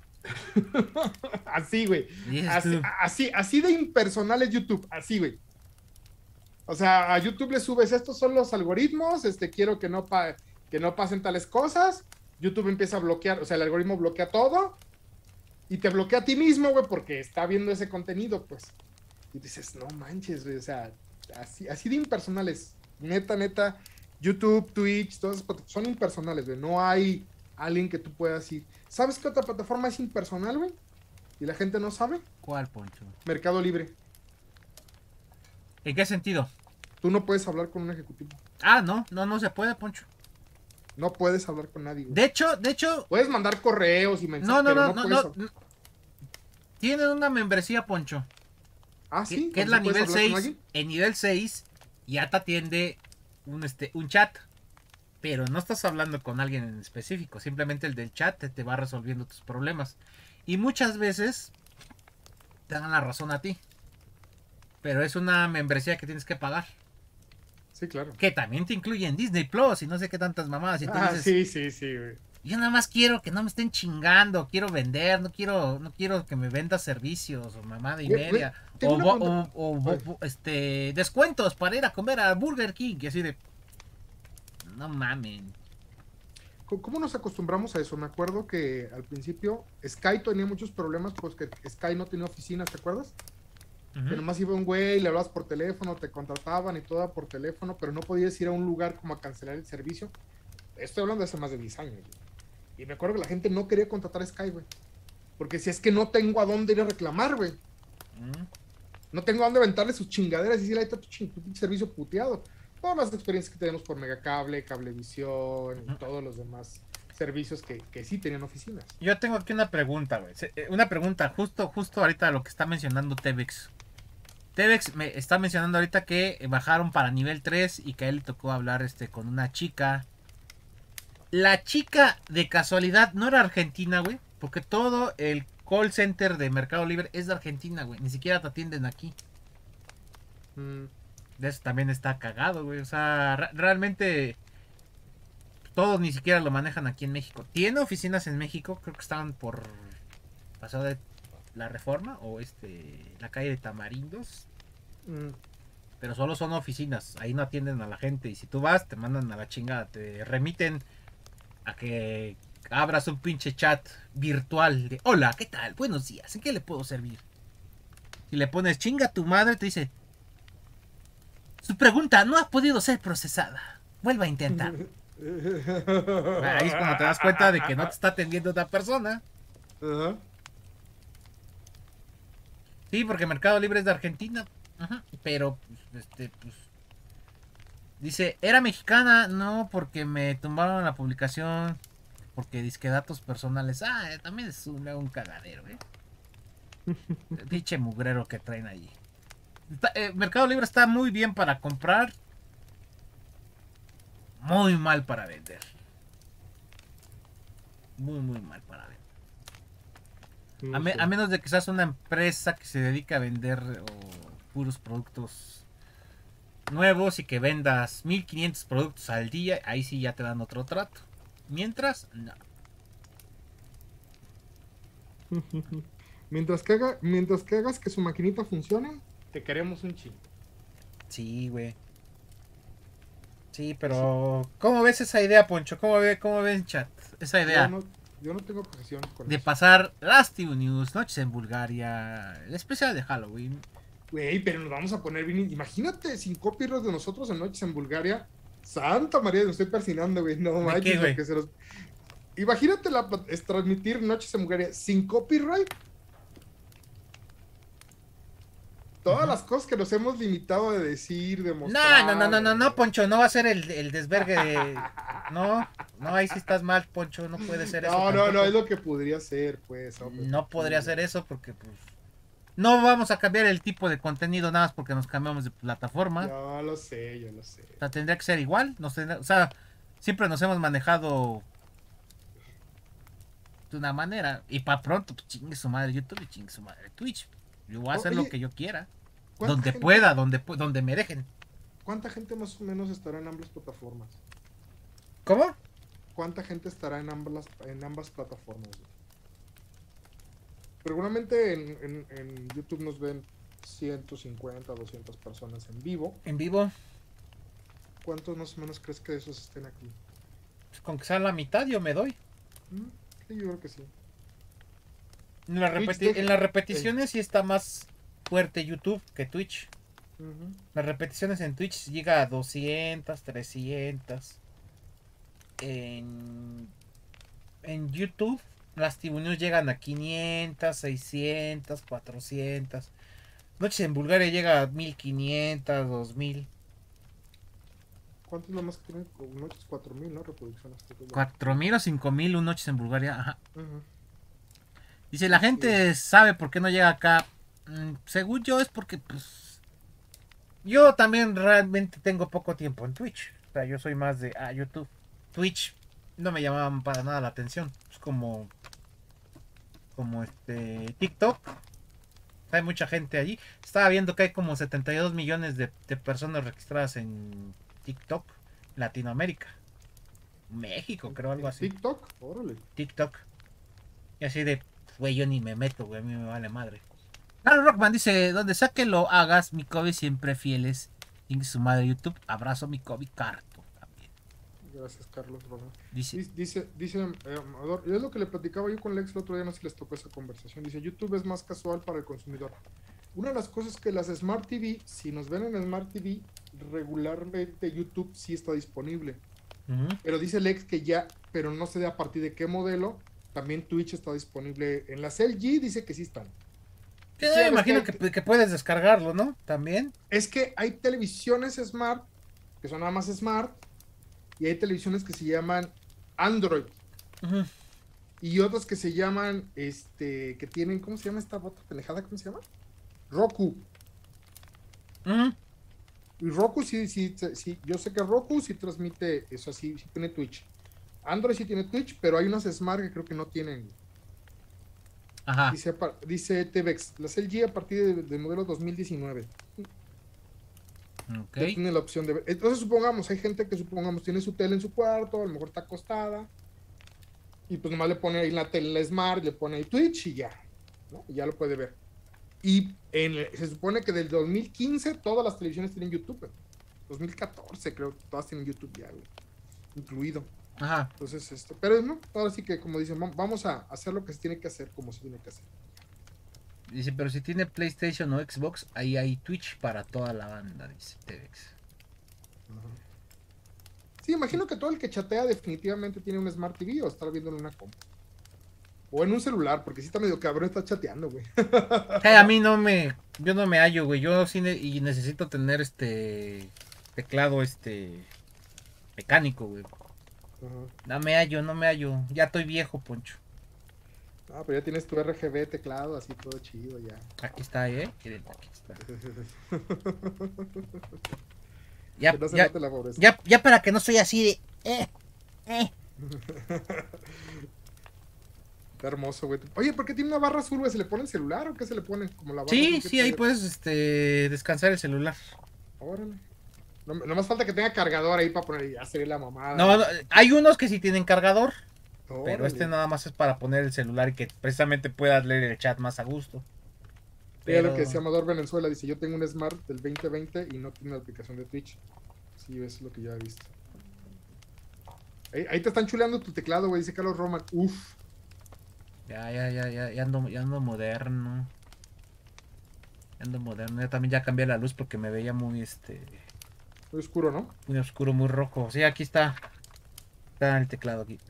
Así, güey. Y dices Así, tú, así, así de impersonal es YouTube. Así, güey. O sea, a YouTube le subes, estos son los algoritmos, este, quiero que no, pa que no pasen tales cosas. YouTube empieza a bloquear, o sea, el algoritmo bloquea todo y te bloquea a ti mismo, güey, porque está viendo ese contenido, pues. Y dices, no manches, güey, o sea, así, así de impersonales. Neta, neta, YouTube, Twitch, todas esas plataformas son impersonales, güey. No hay alguien que tú puedas ir. ¿Sabes qué otra plataforma es impersonal, güey? Y la gente no sabe. ¿cuál, Poncho? Mercado Libre. ¿En qué sentido? Tú no puedes hablar con un ejecutivo. Ah, no, no, no se puede, Poncho. No puedes hablar con nadie, güey. De hecho, de hecho, Puedes mandar correos y mensajes, no, no, pero no, no, no, puedes. no, no. Tienen una membresía, Poncho. Ah, Que, sí. que es ¿Entonces la puedes nivel hablar con seis. alguien? En nivel seis ya te atiende un, este, un chat. Pero no estás hablando con alguien en específico. Simplemente el del chat te, te va resolviendo tus problemas. Y muchas veces te dan la razón a ti. Pero es una membresía que tienes que pagar. Sí, claro. Que también te incluye en Disney Plus y no sé qué tantas mamadas. Y tú Ah, dices, sí, sí, sí, güey. yo nada más quiero que no me estén chingando. Quiero vender, no quiero, no quiero que me vendas servicios o mamada y Güey, güey, media. tengo O, una bo- pregunta. o- o A bo- ver. bo- este descuentos para ir a comer a Burger King. Y así de. No mamen. ¿Cómo- ¿Cómo nos acostumbramos a eso? Me acuerdo que al principio Sky tenía muchos problemas, pues que Sky no tenía oficinas, ¿te acuerdas? Que Ujú. nomás iba un güey, le hablabas por teléfono, te contrataban y todo por teléfono, pero no podías ir a un lugar como a cancelar el servicio. Estoy hablando de hace más de diez años, güey. Y me acuerdo que la gente no quería contratar a Sky, güey. Porque si es que no tengo a dónde ir a reclamar, güey. Mm. No tengo a dónde aventarle sus chingaderas y decirle, ahí está tu, ching- tu pinche servicio puteado. Todas las experiencias que tenemos por Megacable, Cablevisión y Ujú. todos los demás servicios que, que sí tenían oficinas. Yo tengo aquí una pregunta, güey. Se- eh, Una pregunta, justo, justo ahorita lo que está mencionando Tevex. Tevex me está mencionando ahorita que bajaron para nivel tres y que a él le tocó hablar este, con una chica. La chica de casualidad no era argentina, güey. Porque todo el call center de Mercado Libre es de Argentina, güey. Ni siquiera te atienden aquí. Mm, De eso también está cagado, güey. O sea, re- realmente todos ni siquiera lo manejan aquí en México. Tiene oficinas en México, creo que estaban por pasado de la Reforma o este la calle de Tamarindos, mm. pero solo son oficinas, ahí no atienden a la gente y si tú vas te mandan a la chingada, te remiten a que abras un pinche chat virtual de hola, ¿qué tal? Buenos días, ¿en qué le puedo servir? Si le pones chinga a tu madre te dice su pregunta no ha podido ser procesada, vuelva a intentar. Ahí es cuando te das cuenta de que no te está atendiendo otra persona. Ajá. Sí, porque Mercado Libre es de Argentina. Ajá. Pero, pues, este, pues. Dice, era mexicana, no, porque me tumbaron la publicación. Porque disque datos personales. Ah, eh, también es un, un cagadero, eh. El pinche mugrero que traen allí. Está- eh, Mercado Libre está muy bien para comprar. Muy mal para vender. Muy, muy mal para vender. No A, me- sé. a menos de que seas una empresa que se dedica a vender o, puros productos nuevos y que vendas mil quinientos productos al día, ahí sí ya te dan otro trato. Mientras, no. Mientras que, haga, mientras que hagas que su maquinita funcione, te queremos un chingo. Sí, güey. Sí, pero ¿cómo ves esa idea, Poncho? ¿Cómo ve, cómo ven, chat? Esa idea Yo no, yo no tengo posesión con de eso. pasar las T V News, Noches en Bulgaria, el especial de Halloween. Güey, pero nos vamos a poner bien. Imagínate sin copyright de nosotros en Noches en Bulgaria. Santa María, me estoy persinando, güey. No ¿De qué, manches, lo güey? que se los. Imagínate la, es transmitir Noches en Bulgaria sin copyright. Todas Ujú. las cosas que nos hemos limitado de decir, de No, no, no, mostrar. no, no, no, De... Poncho, no va a ser el, el desvergue de... No, no, ahí sí estás mal, Poncho, no puede ser eso No, no, no, es tampoco. lo que podría ser, pues, hombre, No podría tranquilo. ser eso porque, pues, no vamos a cambiar el tipo de contenido nada más porque nos cambiamos de plataforma. Yo lo sé, yo lo sé. O sea, tendría que ser igual. Nos tendría- o sea, siempre nos hemos manejado de una manera. Y para pronto, pues chingue su madre YouTube y chingue su madre Twitch. Yo voy a O- hacer lo Oye, que yo quiera. ¿cuánta Donde gente, pueda, donde, pu- donde me dejen. cuánta gente más o menos estará en ambas plataformas? ¿Cómo? ¿Cuánta gente estará en ambas, en ambas plataformas? Güey? Seguramente en, en, en YouTube nos ven ciento cincuenta, doscientas personas en vivo. En vivo. ¿Cuántos más o menos crees que de esos estén aquí? Pues con que sea la mitad yo me doy. Mm, sí, yo creo que sí. En, la Twitch repeti- deja- en las eh, repeticiones sí está más fuerte YouTube que Twitch. ujú. Las repeticiones en Twitch llega a doscientas, trescientas. En, en YouTube las T V News llegan a quinientas, seiscientas, cuatrocientas. Noches en Bulgaria llega a mil quinientas, dos mil. ¿Cuánto es lo más que tienen? Como noches, cuatro mil, ¿no? Reproducciones. creo que es lo más que cuatro mil o cinco mil un Noches en Bulgaria. Ajá. tienen. Ujú. Dice, la Sí, sí. gente sabe por qué no llega acá. Mm, según yo es porque pues yo también realmente tengo poco tiempo en Twitch. O sea, yo soy más de ah, YouTube. Twitch no me llamaban para nada la atención. Es como como este TikTok. Hay mucha gente allí. Estaba viendo que hay como setenta y dos millones de, de personas registradas en TikTok, Latinoamérica. México, En, creo, algo en así. TikTok, órale. TikTok. Y así de, güey, yo ni me meto, güey, a mí me vale madre. Claro, Rockman dice, donde sea que lo hagas, mi Kobe siempre fieles. Y su madre YouTube, abrazo mi Kobe Carto también. Gracias, Carlos Rojas. Dice, Dice, dice, dice eh, Amador, y es lo que le platicaba yo con Lex el otro día, no sé si les tocó esa conversación. Dice, YouTube es más casual para el consumidor. Una de las cosas que las Smart T V, si nos ven en Smart T V, regularmente YouTube sí está disponible. uh-huh. Pero dice Lex que ya, pero no sé de a partir de qué modelo, también Twitch está disponible. En las L G dice que sí están. Sí, Sí, me ya ves imagino que, hay, que, que puedes descargarlo, ¿no? También. es que hay televisiones Smart, que son nada más Smart, y hay televisiones que se llaman Android. Uh-huh. Y otras que se llaman, este, que tienen, ¿cómo se llama esta otra pendejada? ¿Cómo se llama? Roku. Uh-huh. Y Roku sí, sí, sí, yo sé que Roku sí transmite eso, sí, sí tiene Twitch. Android sí tiene Twitch, pero hay unas Smart que creo que no tienen. Ajá. Dice, dice T V X, las L G a partir del de modelo dos mil diecinueve. Ok. Ya tiene la opción de ver. Entonces supongamos, hay gente que supongamos tiene su tele en su cuarto, a lo mejor está acostada, y pues nomás le pone ahí la tele la Smart, le pone ahí Twitch y ya, ¿no? Y ya lo puede ver. Y en, se supone que del dos mil quince todas las televisiones tienen YouTube. ¿eh? dos mil catorce creo que todas tienen YouTube ya, güey, incluido. Ajá. Entonces, esto, pero no, ahora sí que como dicen, vamos a hacer lo que se tiene que hacer como se tiene que hacer. Dice, pero si tiene PlayStation o Xbox, ahí hay Twitch para toda la banda, dice T V X. Sí, imagino que todo el que chatea definitivamente tiene un Smart T V o está viendo en una compu. O en un celular, porque sí está medio cabrón estar chateando, güey. Hey, a mí no me, yo no me hallo, güey. Yo sí ne- y necesito tener este teclado, este mecánico, güey. Ajá. No me hallo, no me hallo. Ya estoy viejo, Poncho. Ah, pero ya tienes tu R G B teclado, así todo chido ya. Aquí está, eh. Miren, aquí está. Ya, Que no se ya, note la pobreza. ya, ya para que no soy así de, eh, eh. Está hermoso, güey. Oye, ¿por qué tiene una barra azul, güey? ¿Se le pone el celular o qué se le pone? Como la barra Sí, azul que sí, ahí trae. puedes, este, descansar el celular. Órale. No, nomás falta que tenga cargador ahí para poner y ya sería la mamada. No, no, hay unos que sí tienen cargador, Órale. pero este nada más es para poner el celular y que precisamente puedas leer el chat más a gusto. Mira Pero... lo que decía Amador Venezuela, dice, yo tengo un Smart del veinte veinte y no tiene la aplicación de Twitch. Sí, eso es lo que yo he visto. Ahí, ahí te están chuleando tu teclado, güey, dice Carlos Roman. Uf. Ya, ya, ya, ya, ya ando, ya ando moderno. Ya ando moderno. Yo también ya cambié la luz porque me veía muy, este... Muy oscuro, ¿no? muy oscuro, muy rojo. Sí, aquí está. Está el teclado aquí.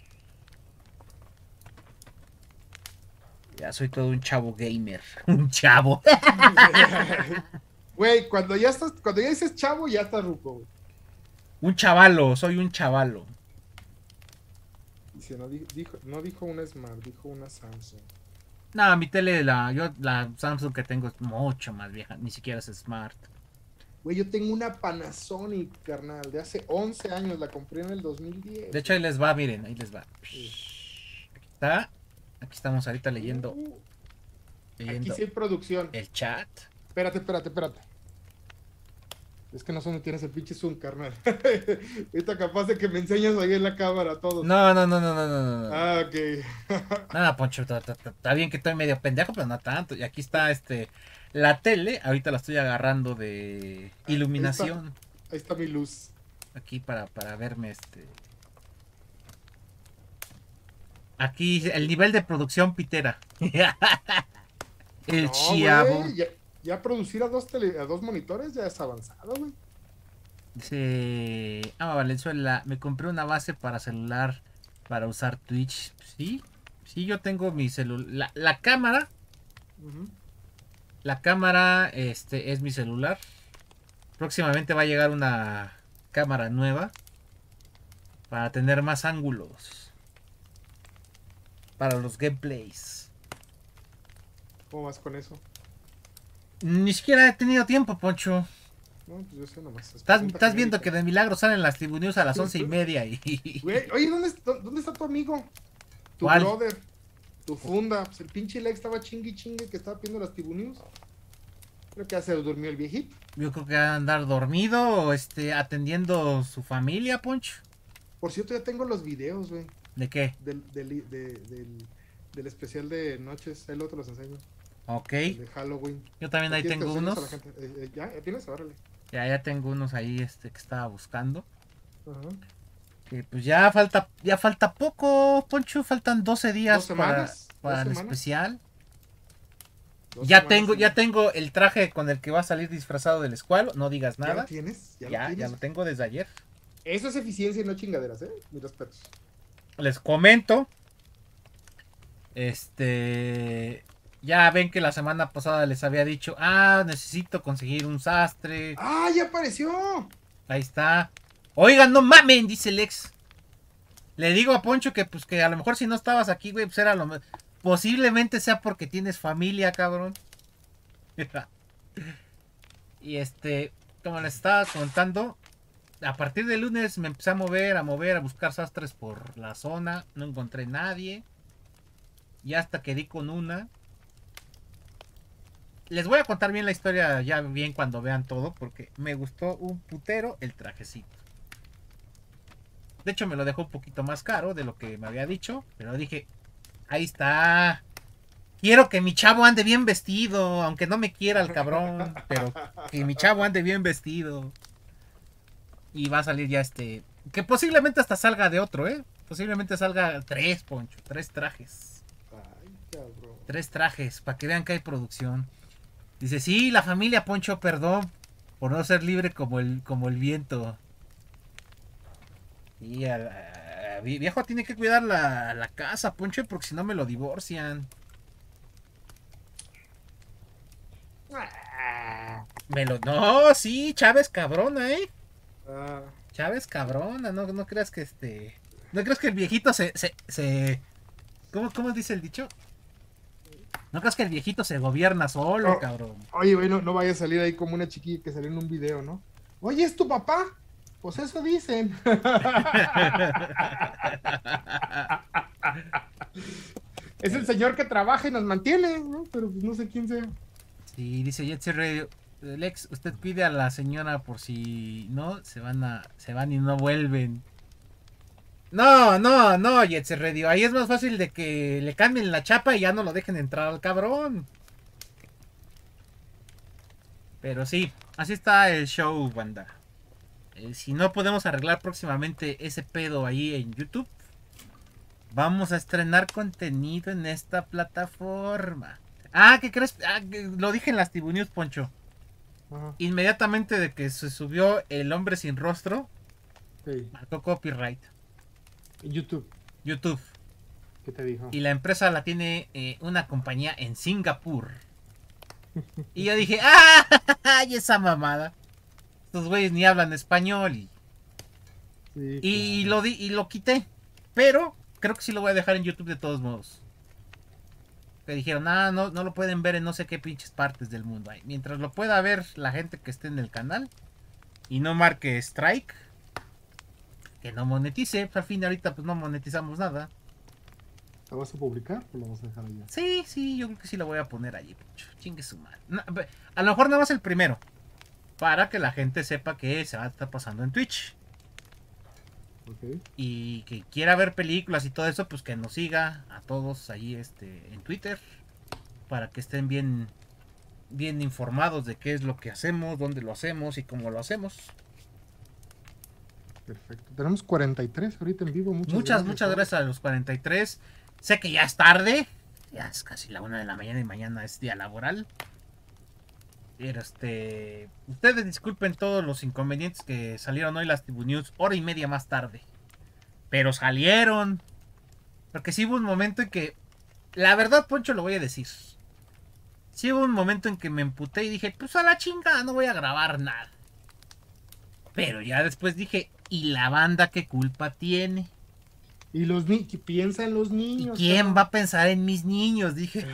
Ya soy todo un chavo gamer. Un chavo. Güey, cuando ya estás, cuando ya dices chavo, ya estás ruco, güey. Un chavalo, soy un chavalo. Dice, no, di- dijo, no dijo una Smart, dijo una Samsung. No, mi tele, la, yo, la Samsung que tengo es mucho más vieja. Ni siquiera es smart. Güey, yo tengo una Panasonic, carnal, de hace once años, la compré en el dos mil diez. De hecho, ahí les va, miren, ahí les va. Sí. Aquí está. Aquí estamos ahorita leyendo, Uh, leyendo aquí sí hay producción. el chat. Espérate, espérate, espérate. Es que no sé dónde tienes el pinche Zoom, carnal. Ahorita capaz de que me enseñas ahí en la cámara a todos. No, no, no, no, no, no, no. Ah, ok. Nada, Poncho, está, está- está bien que estoy medio pendejo, pero no tanto. Y aquí está este la tele, ahorita la estoy agarrando de Ah, iluminación. Ahí está mi luz. Aquí para, para verme este. Aquí el nivel de producción pitera. El No, chiavo. güey, ya, ya producir a dos, tele, a dos monitores ya es avanzado, güey. Dice. Ah, Valenzuela, me compré una base para celular para usar Twitch. Sí, sí, yo tengo mi celular. La, la cámara, Ujú. la cámara este, es mi celular. Próximamente va a llegar una cámara nueva para tener más ángulos para los gameplays. ¿Cómo vas con eso? Ni siquiera he tenido tiempo, Poncho. No, pues yo sé nomás. es Estás, pregunta estás viendo que genérica. de milagro salen las Tribu News a las once y media. Y... Güey, oye, ¿dónde, está- ¿dónde está tu amigo? Tu ¿Cuál? brother. Tu funda. Pues el pinche Lex estaba chingue chingue que estaba viendo las Tibu News. Creo que ya se durmió el viejito. Yo creo que va a andar dormido o este, atendiendo su familia, Poncho. Por cierto, ya tengo los videos, güey. ¿De qué? Del, del, de- del, del especial de noches. Ahí luego te los enseño. Ok. El de Halloween. Yo también ahí ¿Quieres que tengo enseñes unos. a la gente? Eh, eh, ¿Ya? ¿Ya tienes? Órale. Ya, ya tengo unos ahí este, que estaba buscando. Ajá. Que pues ya falta, ya falta poco, Poncho. Faltan doce días ¿Dos para, semanas? para ¿Dos el semanas? especial. Dos Ya semanas, tengo, sí. ya tengo el traje con el que va a salir disfrazado del escualo. No digas ¿Ya nada. lo tienes? ¿Ya, Ya, lo ya tienes? lo tengo desde ayer. Eso es eficiencia y no chingaderas, ¿eh? Mis respetos. Les comento. Este. Ya ven que la semana pasada les había dicho. Ah, necesito conseguir un sastre. ¡Ah, ya apareció! Ahí está. Oigan, no mamen, dice el ex. Le digo a Poncho que pues que a lo mejor si no estabas aquí, güey, pues era lo me- posiblemente sea porque tienes familia, cabrón. Y este, como les estaba contando, a partir del lunes me empecé a mover, a mover, a buscar sastres por la zona. No encontré nadie. Y hasta que di con una. Les voy a contar bien la historia ya bien cuando vean todo, porque me gustó un putero el trajecito. De hecho me lo dejó un poquito más caro de lo que me había dicho, pero dije, ahí está. Quiero que mi chavo ande bien vestido, aunque no me quiera el cabrón, pero que mi chavo ande bien vestido. Y va a salir ya este, que posiblemente hasta salga de otro, ¿eh? Posiblemente salga tres, Poncho, tres trajes. Ay, cabrón. Tres trajes, para que vean que hay producción. Dice, sí, la familia, Poncho, perdón por no ser libre como el, como el viento. Y a- a- a- viejo tiene que cuidar la, la casa, Poncho, porque si no me lo divorcian. Ah, Me lo... No, sí, Chávez cabrona, ¿eh? ah, Chávez cabrona, no, no creas que este... No creas que el viejito se... se, se... ¿Cómo, ¿Cómo dice el dicho? No creas que el viejito se gobierna solo, Oh. cabrón. Oye, güey, no, no vaya a salir ahí como una chiquilla que salió en un video, ¿no? Oye, ¿es tu papá? Pues eso dicen. Es el señor que trabaja y nos mantiene, ¿no? Pero pues no sé quién sea. Sí, dice Jetsi Radio. Lex, usted pide a la señora por si no, se van a, se van y no vuelven. No, no, no, Jetsi Radio. Ahí es más fácil de que le cambien la chapa y ya no lo dejen entrar al cabrón. Pero sí, así está el show, banda. Eh, si no podemos arreglar próximamente ese pedo ahí en YouTube, vamos a estrenar contenido en esta plataforma. Ah, ¿qué crees? Ah, que lo dije en las Tibu News, Poncho. Ajá. Inmediatamente de que se subió El Hombre Sin Rostro, Sí. marcó copyright. YouTube, YouTube. ¿qué te dijo? Y la empresa la tiene eh, una compañía en Singapur. Y yo dije, ¡ah! ¡Ay, esa mamada! Estos güeyes ni hablan español. Y, Sí, y, claro. lo, di, y lo quité. Pero creo que sí lo voy a dejar en YouTube de todos modos. Que dijeron, ah, no, no lo pueden ver en no sé qué pinches partes del mundo. Ay, mientras lo pueda ver la gente que esté en el canal y no marque strike, que no monetice. Pues al fin ahorita pues no monetizamos nada. ¿La vas a publicar o la vas a dejar allá? Sí, sí, yo creo que sí lo voy a poner allí, Poncho. Chingue su madre. No, a lo mejor nada más el primero. Para que la gente sepa que se va a estar pasando en Twitch. Ok. Y que quiera ver películas y todo eso, pues que nos siga a todos ahí este, en Twitter. Para que estén bien, bien informados de qué es lo que hacemos, dónde lo hacemos y cómo lo hacemos. Perfecto. Tenemos cuarenta y tres ahorita en vivo. Muchas, Muchas, gracias. muchas ¿no? gracias a los cuarenta y tres. Sé que ya es tarde. Ya es casi la una de la mañana y mañana es día laboral. Pero este. Ustedes disculpen todos los inconvenientes que salieron hoy las Tibu News hora y media más tarde. Pero salieron. Porque sí hubo un momento en que. La verdad, Poncho, lo voy a decir. Sí hubo un momento en que me emputé y dije, pues a la chinga, no voy a grabar nada. Pero ya después dije, ¿y la banda qué culpa tiene? Y los niños, ¿qué piensan los ¿Y niños? quién cabrón? va a pensar en mis niños? Dije.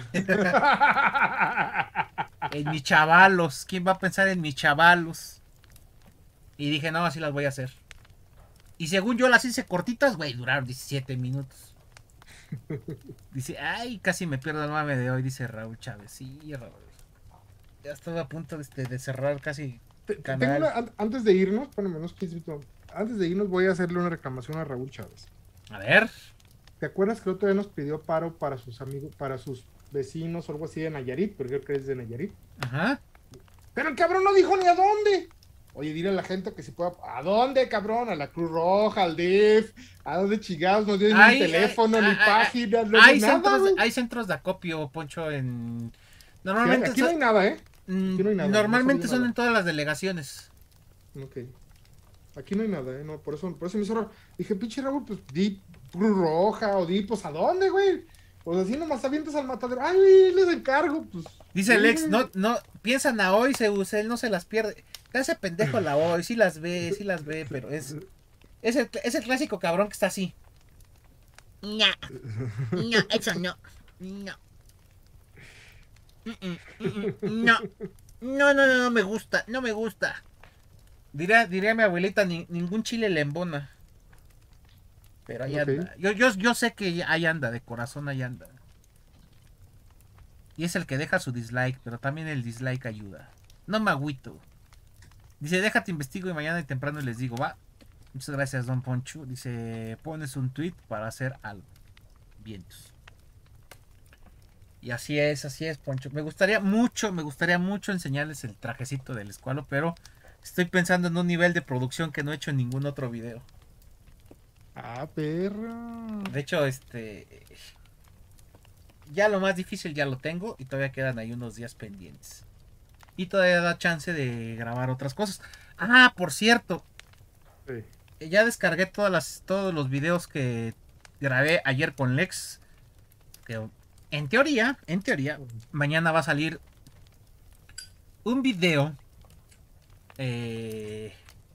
En mis chavalos. ¿Quién va a pensar en mis chavalos? Y dije, no, así las voy a hacer. Y según yo las hice cortitas, güey, duraron diecisiete minutos. Dice, ay, casi me pierdo el mame de hoy, dice Raúl Chávez. Sí, Raúl. Ya estaba a punto de, este, de cerrar casi Te- el te- Tengo canal. una, an- antes de irnos, espérame, menos quince minutos. Antes de irnos voy a hacerle una reclamación a Raúl Chávez. A ver. ¿Te acuerdas que el otro día nos pidió paro para sus amigos, para sus vecinos o algo así de Nayarit? Porque creo que es de Nayarit. Ajá. Pero el cabrón no dijo ni a dónde. Oye, dile a la gente que si pueda. ¿A dónde, cabrón? A la Cruz Roja, al D I F, a dónde chingados, no dio ni Hay, teléfono, hay, ni hay, página, no hay dio nada, centros, güey. hay centros de acopio, Poncho, en... Sí, hay- Normalmente aquí no hay son, nada, ¿eh? mm, Aquí no hay nada. No normalmente salió son nada. en todas las delegaciones. Ok. Aquí no hay nada, ¿eh? No, por eso, por eso me hizo raro. Dije, pinche Raúl, pues di Cruz Roja o di, pues, ¿a dónde, güey? Pues así nomás avientas al matadero. Ay, les encargo, pues. Dice el ex, dime. no, no, piensan a hoy, se usa, él no se las pierde. Ese pendejo la hoy, sí las ve, sí las ve, pero es, es el, es el clásico cabrón que está así. No, no, eso no, no. Mm, mm, mm, mm, no, no, no, no, no me gusta, no me gusta. Diría, diría mi abuelita, ni- ningún chile le embona. Pero ahí Ok. anda. Yo, yo, yo sé que ahí anda, de corazón ahí anda. Y es el que deja su dislike, pero también el dislike ayuda. No me agüito. Dice, déjate investigo y mañana y temprano les digo, va. Muchas gracias, Don Poncho. Dice, pones un tweet para hacer algo. Vientos. Y así es, así es, Poncho. Me gustaría mucho, me gustaría mucho enseñarles el trajecito del escualo, pero estoy pensando en un nivel de producción que no he hecho en ningún otro video. Ah, perro. De hecho, este... ya lo más difícil ya lo tengo y todavía quedan ahí unos días pendientes. Y todavía da chance de grabar otras cosas. Ah, por cierto, Sí. ya descargué todas las, todos los videos que grabé ayer con Lex. Que en teoría, en teoría, mañana va a salir un video. Eh,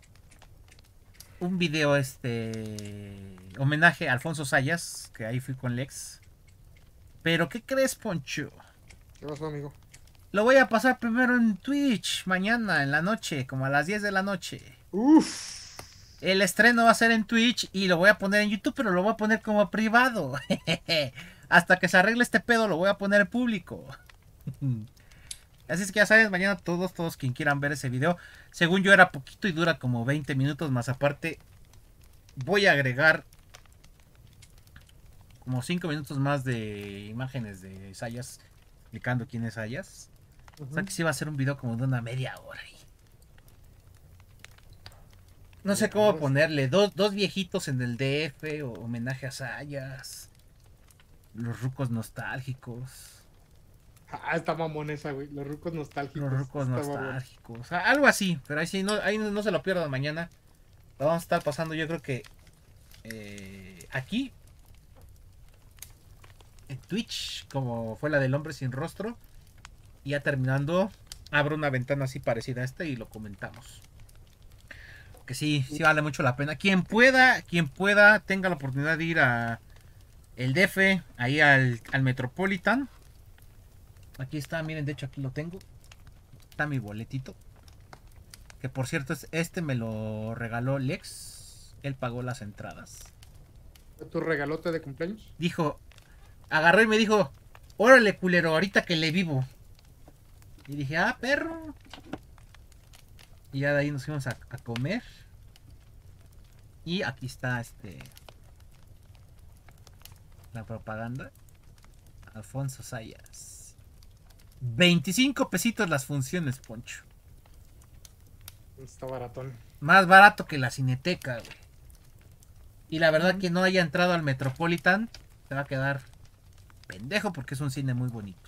un video, este. Homenaje a Alfonso Sayas. Que ahí fui con Lex. Pero, ¿qué crees, Poncho? ¿Qué pasó, amigo? Lo voy a pasar primero en Twitch mañana en la noche, como a las diez de la noche. Uf. El estreno va a ser en Twitch y lo voy a poner en YouTube, pero lo voy a poner como privado. Hasta que se arregle este pedo lo voy a poner público. Así es que ya sabes, mañana todos, todos quien quieran ver ese video. Según yo era poquito y dura como veinte minutos más aparte. Voy a agregar como cinco minutos más de imágenes de Sayas explicando quién es Sayas. Uh O sea -huh. que sí va a ser un video como de una media hora ahí. No sé cómo ponerle. Dos, dos viejitos en el D F, o homenaje a Sayas. Los rucos nostálgicos. Ah, está mamón esa, güey. Los rucos Los nostálgicos. rucos Está mamón. nostálgicos. O sea, algo así. Pero ahí sí, no, ahí no, no se lo pierdan mañana. Lo vamos a estar pasando, yo creo que eh, aquí en Twitch, como fue la del hombre sin rostro. Y ya terminando, abro una ventana así parecida a esta y lo comentamos. Que sí, sí vale mucho la pena. Quien pueda, quien pueda, tenga la oportunidad de ir a el D F, ahí al, al Metropolitan. Aquí está, miren, de hecho aquí lo tengo. Está mi boletito. Que por cierto, este me lo regaló Lex. Él pagó las entradas. ¿Tu regalote de cumpleaños? Dijo, agarró y me dijo, órale culero, ahorita que le vivo. Y dije, ah, perro. Y ya de ahí nos fuimos a, a comer. Y aquí está este la propaganda. Alfonso Sayas. veinticinco pesitos las funciones, Poncho. Está baratón. Más barato que la Cineteca, güey. Y la verdad, mm. que no haya entrado al Metropolitan se va a quedar pendejo porque es un cine muy bonito.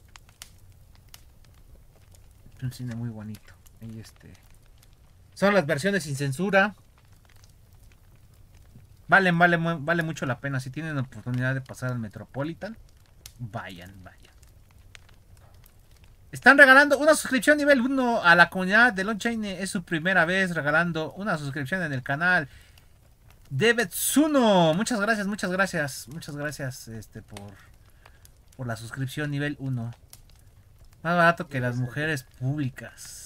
Es un cine muy bonito. Y este son las versiones sin censura. Valen, vale, vale mucho la pena. Si tienen la oportunidad de pasar al Metropolitan, vayan, vayan. Están regalando una suscripción nivel uno a la comunidad de Longchain. Es su primera vez regalando una suscripción en el canal. Debetsuno, muchas gracias, muchas gracias. Muchas gracias este, por, por la suscripción nivel uno. Más barato que las mujeres públicas.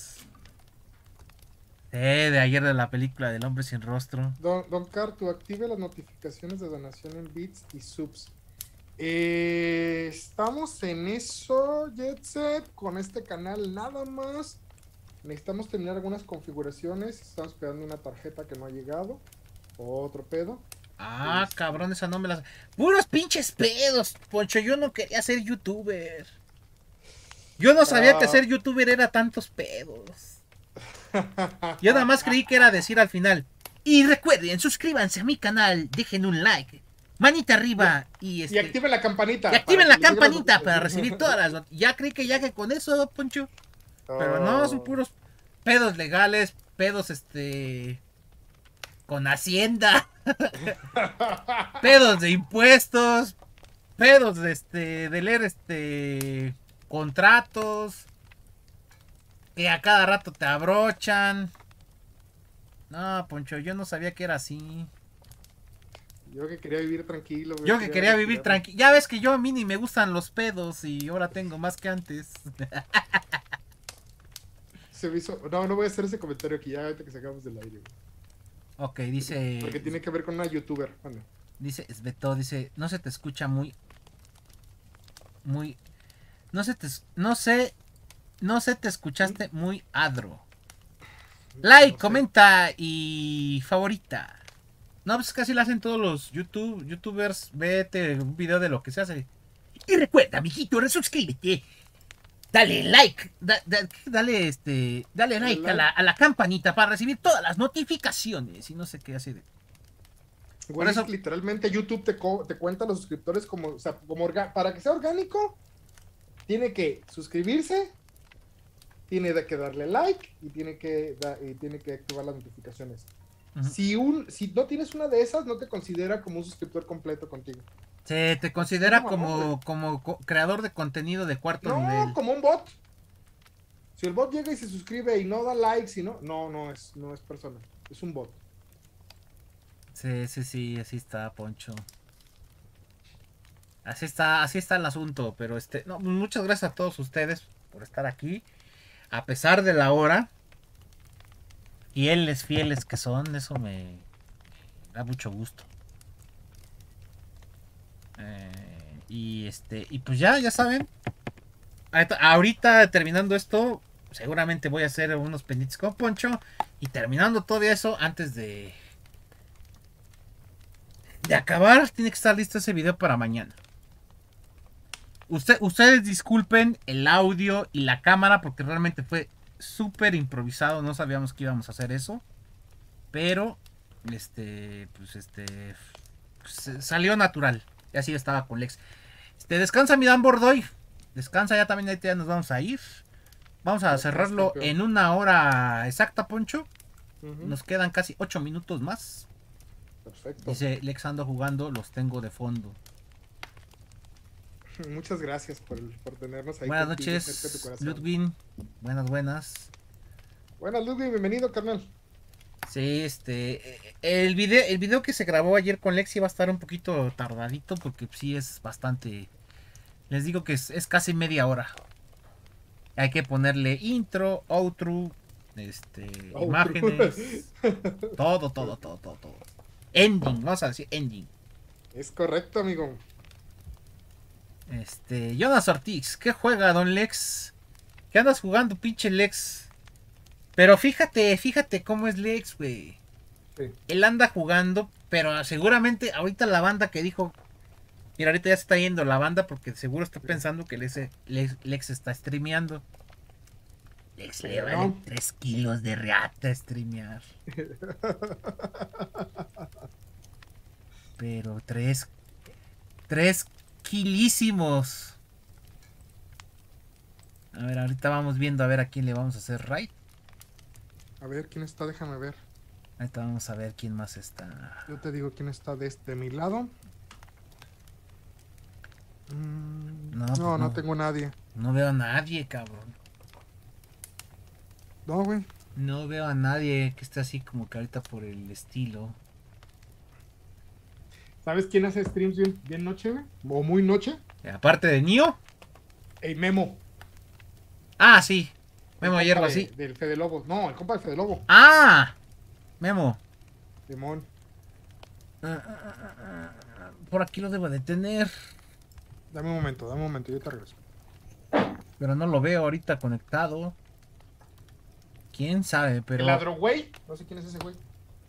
Eh, de ayer de la película del hombre sin rostro. Don, Don Cartu, active las notificaciones de donación en bits y subs. Eh, estamos en eso, Jetset, con este canal nada más. Necesitamos terminar algunas configuraciones. Estamos esperando una tarjeta que no ha llegado. Otro pedo. Ah, este... cabrón, esa no me las... Puros pinches pedos, Poncho. Yo no quería ser youtuber. Yo no sabía ah. que ser youtuber era tantos pedos. Yo nada más creí que era decir al final. Y recuerden, suscríbanse a mi canal, dejen un like, manita arriba y, este, y activen la campanita. Y activen la campanita para recibir todas las noticias. Ya creí que ya que con eso, Poncho. Oh. Pero no, son puros pedos legales, pedos este con Hacienda. Pedos de impuestos, pedos de este de leer este contratos. Que a cada rato te abrochan. No, Poncho, yo no sabía que era así. Yo que quería vivir tranquilo. Yo que quería vivir tranquilo. Ya ves que yo a mí ni me gustan los pedos y ahora tengo más que antes. Se me hizo... No, no voy a hacer ese comentario aquí ya ahorita que sacamos del aire. Ok, dice... Porque tiene que ver con una youtuber. Bueno. Dice Sveto, dice, no se te escucha muy... Muy... No se te... No sé... No sé, te escuchaste muy adro. Like, no sé. Comenta y favorita. No, pues casi lo hacen todos los YouTube, youtubers. Vete un video de lo que se hace. Y recuerda, mijito, resuscríbete. Dale like. Da, da, dale este. Dale like, like. A, la, a la campanita para recibir todas las notificaciones. Y no sé qué hace de. Güey, Por eso literalmente YouTube te, te cuenta los suscriptores como. O sea, como para que sea orgánico. Tiene que suscribirse. Tiene que darle like y tiene que, da, y tiene que activar las notificaciones. Uh-huh. Si, un, si no tienes una de esas, no te considera como un suscriptor completo contigo. Se te considera no, como, no, como co creador de contenido de cuarto no, nivel. No, como un bot. Si el bot llega y se suscribe y no da likes y no, no, no es, no es persona, es un bot. Sí, sí, sí, así está, Poncho. Así está, así está el asunto, pero este, no, muchas gracias a todos ustedes por estar aquí. A pesar de la hora, fieles, fieles que son, eso me da mucho gusto. Eh, y este, y pues ya, ya saben. Ahorita terminando esto, seguramente voy a hacer unos pendientes con Poncho. Y terminando todo eso, antes de de acabar, tiene que estar listo ese video para mañana. Usted, ustedes disculpen el audio y la cámara porque realmente fue súper improvisado. No sabíamos que íbamos a hacer eso. Pero, este, pues este, pues, salió natural. Y así estaba con Lex. Este, descansa mi Dan Bordoy. Descansa ya también, ahí ya nos vamos a ir. Vamos a Descansa, cerrarlo campeón. en una hora exacta, Poncho. Ujú. Nos quedan casi ocho minutos más. Perfecto. Dice Lex ando jugando, los tengo de fondo. Muchas gracias por, por tenernos ahí Buenas contigo, cerca de tu noches, corazón. Ludwig. Buenas, buenas. Buenas, Ludwig, bienvenido, carnal. Sí, este. El video, el video que se grabó ayer con Lex iba a estar un poquito tardadito porque sí es bastante. Les digo que es, es casi media hora. Hay que ponerle intro, outro, este, Oh, imágenes, todo, todo, todo, todo, todo. Ending, vamos a decir ending. Es correcto, amigo. Este, Jonas Ortiz, ¿qué juega, don Lex? ¿Qué andas jugando, pinche Lex? Pero fíjate, fíjate cómo es Lex, güey. Sí. Él anda jugando, pero seguramente ahorita la banda que dijo. Mira, ahorita ya se está yendo la banda porque seguro está pensando que Lex, Lex, Lex está streameando. Lex le Pero vale no. tres kilos de reata streamear. Pero tres. Tres kilísimos. A ver, ahorita vamos viendo a ver a quién le vamos a hacer raid. A ver, ¿quién está? Déjame ver. Ahorita vamos a ver quién más está. Yo te digo quién está de este mi lado. Mm, No, no, pues no, no. tengo nadie. No veo a nadie, cabrón. No, güey. No veo a nadie que esté así como que ahorita por el estilo. ¿Sabes quién hace streams bien, bien noche, güey? O muy noche. Eh, Aparte de Nio. Ey, Memo. Ah, sí. El Memo ayer compa lo de- así. del Fede Lobo. No, el compa del Fede Lobo. Ah, Memo. Demón. Ah, ah, ah, ah, ah. Por aquí lo debo de tener. Dame un momento, dame un momento, yo te regreso. Pero no lo veo ahorita conectado. Quién sabe, pero. El ladro, güey. No sé quién es ese güey.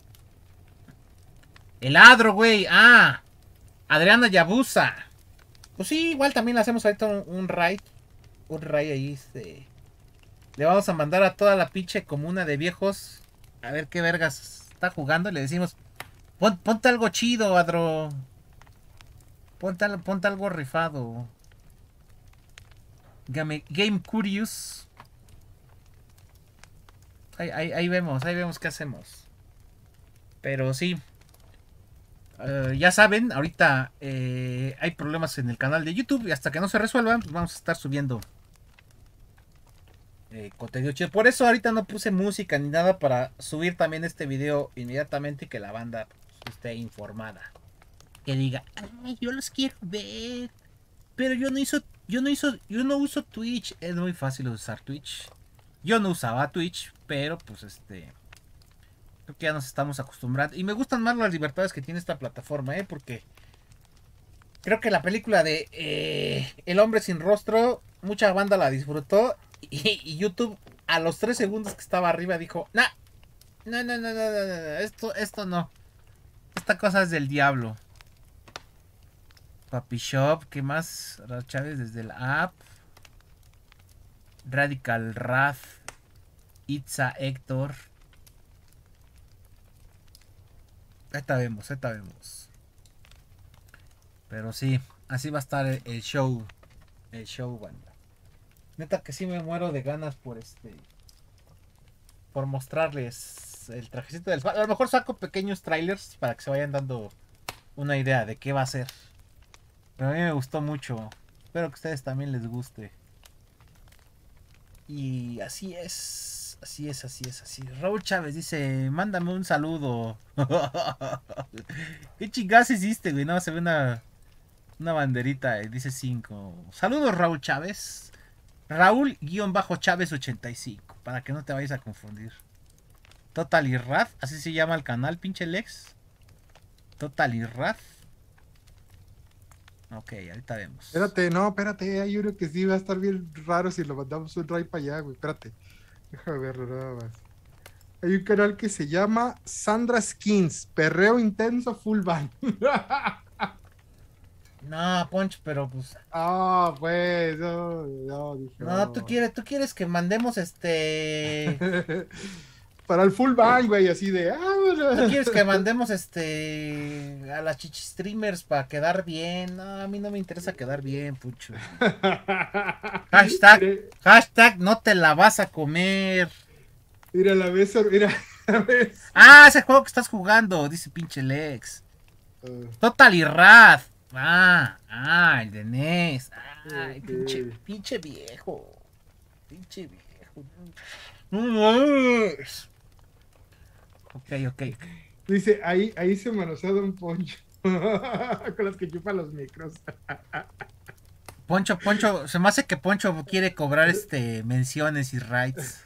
El Adro, güey. Ah, Adriana Yabusa. Pues sí, igual también le hacemos ahorita un, un raid. Un raid ahí. Este. Le vamos a mandar a toda la pinche comuna de viejos. A ver qué vergas está jugando. Y le decimos: Pon, ponte algo chido, Adro. Ponte, ponte algo rifado. Game, Game Curious. Ahí, ahí, ahí vemos, ahí vemos qué hacemos. Pero sí. Uh, ya saben, ahorita eh, hay problemas en el canal de YouTube. Y hasta que no se resuelvan, pues vamos a estar subiendo eh, contenido chido. Por eso ahorita no puse música ni nada para subir también este video inmediatamente y que la banda pues, esté informada. Que diga, ay, yo los quiero ver. Pero yo no hizo, yo no hizo, yo no uso Twitch. Es muy fácil usar Twitch. Yo no usaba Twitch, pero pues este. Creo que ya nos estamos acostumbrando. Y me gustan más las libertades que tiene esta plataforma, ¿eh? Porque creo que la película de eh, El hombre sin rostro, mucha banda la disfrutó. Y, y YouTube, a los tres segundos que estaba arriba, dijo: nah, no, no, no, no, no, no, esto, esto no. Esta cosa es del diablo. Papi Shop, ¿qué más? Chávez desde la app. Radical Wrath. Itza Héctor. Esta vemos, esta vemos. Pero sí, así va a estar el, el show. El show, banda. Neta que sí me muero de ganas por este. Por mostrarles el trajecito del. A lo mejor saco pequeños trailers para que se vayan dando una idea de qué va a ser. Pero a mí me gustó mucho. Espero que a ustedes también les guste. Y así es. Así es, así es, así. Raúl Chávez dice: mándame un saludo. ¿Qué chingados hiciste, güey? No, se ve una. Una banderita. Y dice cinco. Saludos, Raúl Chávez. Raúl-Chávez ochenta y cinco. Para que no te vayas a confundir. Total y Wrath. Así se llama el canal, pinche Lex. Total y Wrath. Ok, ahorita vemos. Espérate, no, espérate, hay uno que sí va a estar bien raro si lo mandamos un raid para allá, güey. Espérate. Déjame verlo nada más. Hay un canal que se llama Sandra Skins, perreo intenso full ban. No, Poncho, pero pues. Ah, pues, no, no, dije, No, tú no. quieres, tú quieres que mandemos este. Para el full bang, güey, así de. Ah, Tú bueno. quieres que mandemos este. A las chichi streamers para quedar bien. No, a mí no me interesa quedar bien, Pucho. Hashtag, Mire, hashtag, no te la vas a comer. mira la vez, mira la vez. Ah, ese juego que estás jugando, dice pinche Lex. Ah, Total y Wrath. Ah, ah, el de N E S. Ay, pinche, ok. pinche viejo. Pinche viejo. No mames. Ok, ok. Dice, ahí, ahí se manosea Don Poncho. Con las que chupa los micros. Poncho, Poncho, se me hace que Poncho quiere cobrar este menciones y rights.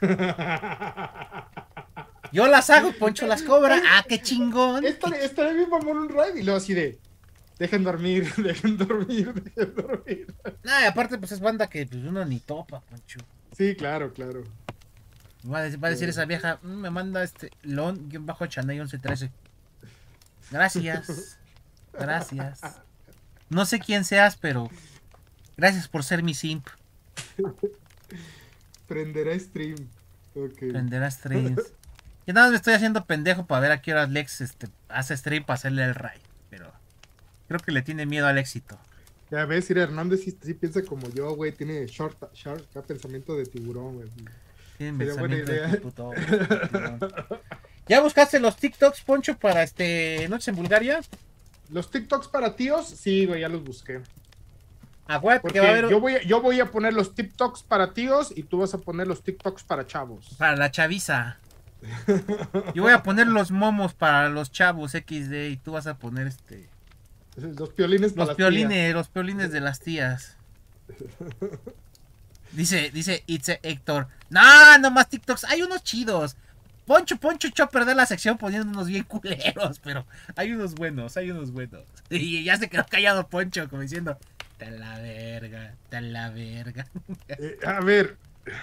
Yo las hago y Poncho las cobra. Ah, qué chingón. Estaría, estaría bien mamón un raid y luego así de. Dejen dormir, dejen dormir, dejen dormir. Nah, y aparte, pues es banda que pues, uno ni topa, Poncho. Sí, claro, claro. Va a decir, va a decir esa vieja, "Mm, me manda este lon-chanay once trece. Gracias. Gracias. No sé quién seas, pero gracias por ser mi simp. Prenderá stream. Ok. Prenderás streams. Yo nada más me estoy haciendo pendejo para ver a qué horas Lex este, hace stream para hacerle el raid. Pero creo que le tiene miedo al éxito. Ya ves, Ira Hernández sí, sí piensa como yo, güey. Tiene short, short, acá pensamiento de tiburón, güey. Tiene Sería buena pensamiento de idea. tipo todo. ¿Ya buscaste los TikToks, Poncho, para este Noches en Bulgaria? Los TikToks para tíos, sí, güey, ya los busqué. Acuérdate Porque que va a haber yo, voy a, yo voy a poner los TikToks para tíos y tú vas a poner los TikToks para chavos. para la chaviza. Yo voy a poner los momos para los chavos equis de y tú vas a poner este Los piolines para los las piolines, tías. los piolines de las tías. Dice, dice Itze Héctor. No, no más TikToks, hay unos chidos. Poncho, Poncho echó a perder la sección poniendo unos bien culeros, pero hay unos buenos, hay unos buenos. Y ya se quedó callado Poncho, como diciendo, te la verga, te la verga. Eh, a ver.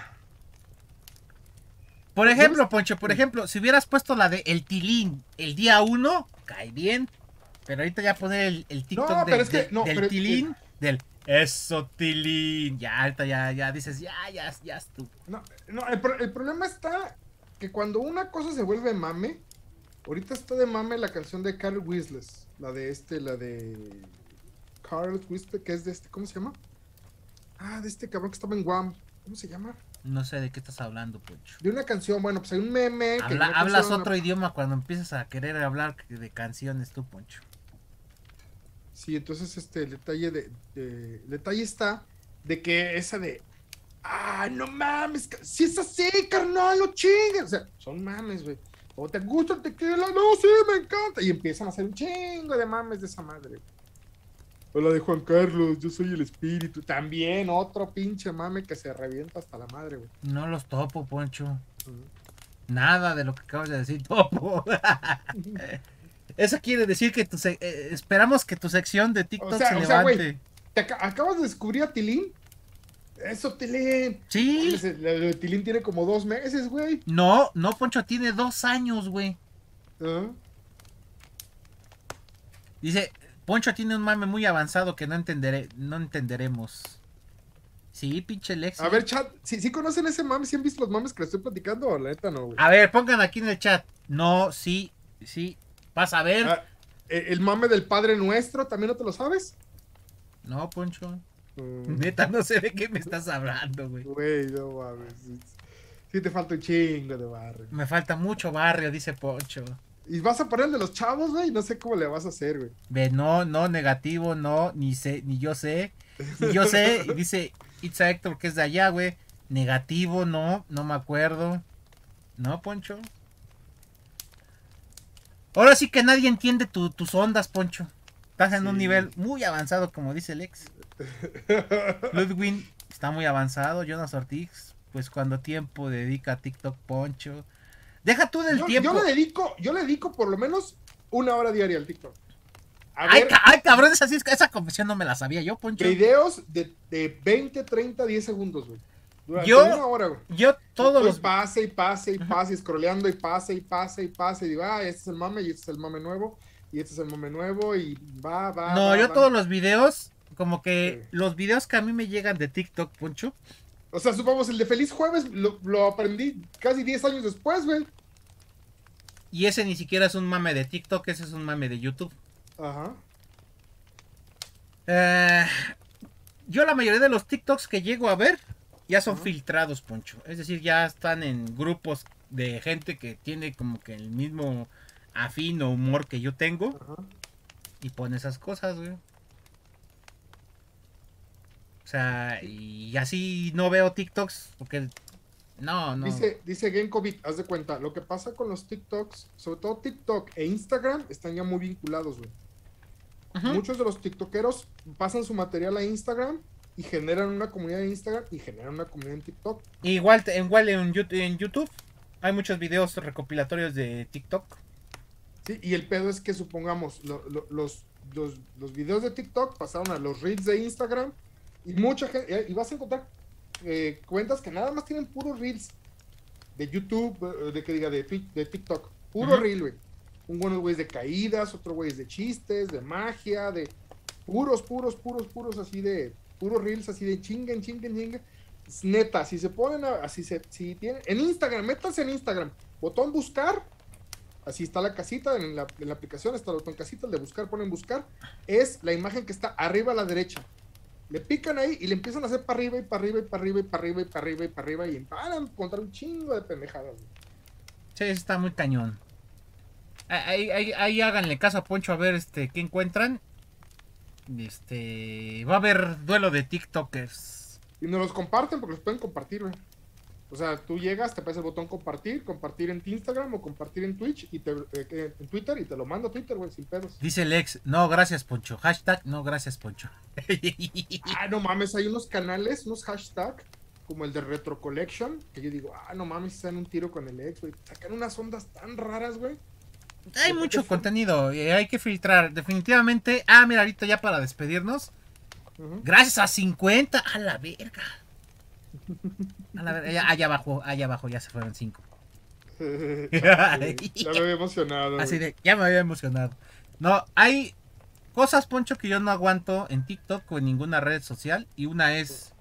Por ejemplo, Poncho, por ejemplo, si hubieras puesto la de El Tilín el día uno, cae bien. Pero ahorita ya poner el, el TikTok No, de- pero es que. de- No, del pero, Tilín, del Eso Tilín. Ya, ahorita ya, ya dices, ya, ya, ya estuvo. No, no el, pro- el problema está que cuando una cosa se vuelve mame, ahorita está de mame la canción de Carl Weasles, la de este, la de Carl Weasles, que es de este, ¿cómo se llama? Ah, de este cabrón que estaba en Guam, ¿cómo se llama? No sé de qué estás hablando, Poncho. De una canción, bueno, pues hay un meme que Habla- no hablas funciona. otro idioma cuando empiezas a querer hablar de canciones tú, Poncho. Sí, entonces este, el detalle de, de- el detalle está de que esa de, ah, no mames, ca- si es así, carnal, no chingues, o sea, son mames, güey. O te gusta el tequila, no, sí, me encanta. Y empiezan a hacer un chingo de mames de esa madre. O la de Juan Carlos, yo soy el espíritu. También otro pinche mame que se revienta hasta la madre, güey. No los topo, Poncho. Ujú. Nada de lo que acabas de decir, topo. Eso quiere decir que tu se- eh, esperamos que tu sección de TikTok O sea, se o sea, güey, levante. ¿te aca- acabas de descubrir a Tilín? Eso, Tilín. Sí. Mames, el- el de Tilín tiene como dos meses, güey. No, no, Poncho tiene dos años, güey. ¿Ah? Dice, Poncho tiene un mame muy avanzado que no entenderé, no entenderemos. Sí, pinche Lexi. A ver, chat, ¿sí, sí conocen ese mame? ¿Sí han visto los mames que les estoy platicando? O la neta no, güey. A ver, pongan aquí en el chat. No, sí, sí. Vas a ver. Ah, eh, el mame del Padre Nuestro, ¿también no te lo sabes? No, Poncho. Mm, Neta, no sé de qué me estás hablando, güey. Güey, no mames. Sí, sí te falta un chingo de barrio. Me falta mucho barrio, dice Poncho. Y vas a poner el de los chavos, güey. No sé cómo le vas a hacer, güey. Ve, no, no, negativo, no, ni sé, ni yo sé. Ni yo sé. Y dice Itza Héctor que es de allá, güey. Negativo, no, no me acuerdo. No, Poncho. Ahora sí que nadie entiende tu- tus ondas, Poncho. Estás en un Sí. nivel muy avanzado, como dice Lex. Ludwig está muy avanzado. Jonas Ortiz, pues cuando tiempo dedica a TikTok, Poncho. Deja tú del Yo, tiempo. yo le dedico, yo le dedico por lo menos una hora diaria al TikTok. A Ay, ver, ca- ay, cabrón, esa, sí es- esa confesión no me la sabía yo, Poncho. videos de, de veinte, treinta, diez segundos, güey. Durante Yo- una hora, güey. Yo todos Estoy los... pase y pase y pase, y scrolleando y pase y pase y pase. Y digo, ah, este es el mame y este es el mame nuevo. y este es el mame nuevo y va, va, No, va, yo va. todos los videos, como que Sí. los videos que a mí me llegan de TikTok, Poncho, O sea, supongamos el de Feliz Jueves lo, lo aprendí casi diez años después, güey. y ese ni siquiera es un mame de TikTok, ese es un mame de YouTube. Ajá. Eh, yo la mayoría de los TikToks que llego a ver ya son Ajá. filtrados, Poncho. Es decir, ya están en grupos de gente que tiene como que el mismo afín o humor que yo tengo Ajá. y pone esas cosas, güey. O sea, Sí. y así no veo TikToks porque no, no. Dice, dice Genkovic, haz de cuenta, lo que pasa con los TikToks, sobre todo TikTok e Instagram, están ya muy vinculados, güey. Ujú. Muchos de los TikTokeros pasan su material a Instagram y generan una comunidad en Instagram y generan una comunidad en TikTok. Igual, igual en, en YouTube hay muchos videos recopilatorios de TikTok. Sí, y el pedo es que supongamos, lo, lo, los, los, los videos de TikTok pasaron a los reels de Instagram y mucha gente, y vas a encontrar eh, cuentas que nada más tienen puros reels de YouTube, eh, de que diga, de, de TikTok, puro Ujú. reel, güey. Un buenos güeyes de caídas, otro güeyes de chistes, de magia, de puros, puros, puros, puros, así de, puros reels, así de chinguen, chinguen, chinguen. Es neta, si se ponen, a, así se, si tienen, en Instagram, métanse en Instagram, botón buscar, así está la casita, en la, en la aplicación está el botón casita, el de buscar, ponen buscar, es la imagen que está arriba a la derecha. Le pican ahí y le empiezan a hacer para arriba y para arriba y para arriba y para arriba y para arriba y para arriba y van a encontrar un chingo de pendejadas. Güey. Sí, está muy cañón. Ahí, ahí, ahí háganle caso a Poncho a ver este qué encuentran. Este va a haber duelo de TikTokers. Y nos los comparten porque los pueden compartir, güey. O sea, tú llegas, te aparece el botón compartir, compartir en Instagram o compartir en Twitch y te, eh, en Twitter y te lo mando a Twitter, güey, sin pedos. Dice Lex, no gracias Poncho. Hashtag no gracias Poncho. Ah, no mames, hay unos canales, unos hashtags, como el de Retro Collection, que yo digo, ah, no mames, están un tiro con el ex, güey. Sacan unas ondas tan raras, güey. Hay De repente mucho fue... contenido y hay que filtrar. Definitivamente. Ah, mira, ahorita ya para despedirnos. Uh-huh. Gracias a cincuenta. A la verga. A la verga. Allá, allá abajo, allá abajo ya se fueron cinco. Ya me había emocionado. Así Güey. de, ya me había emocionado. No, hay cosas, Poncho, que yo no aguanto en TikTok o en ninguna red social. Y una es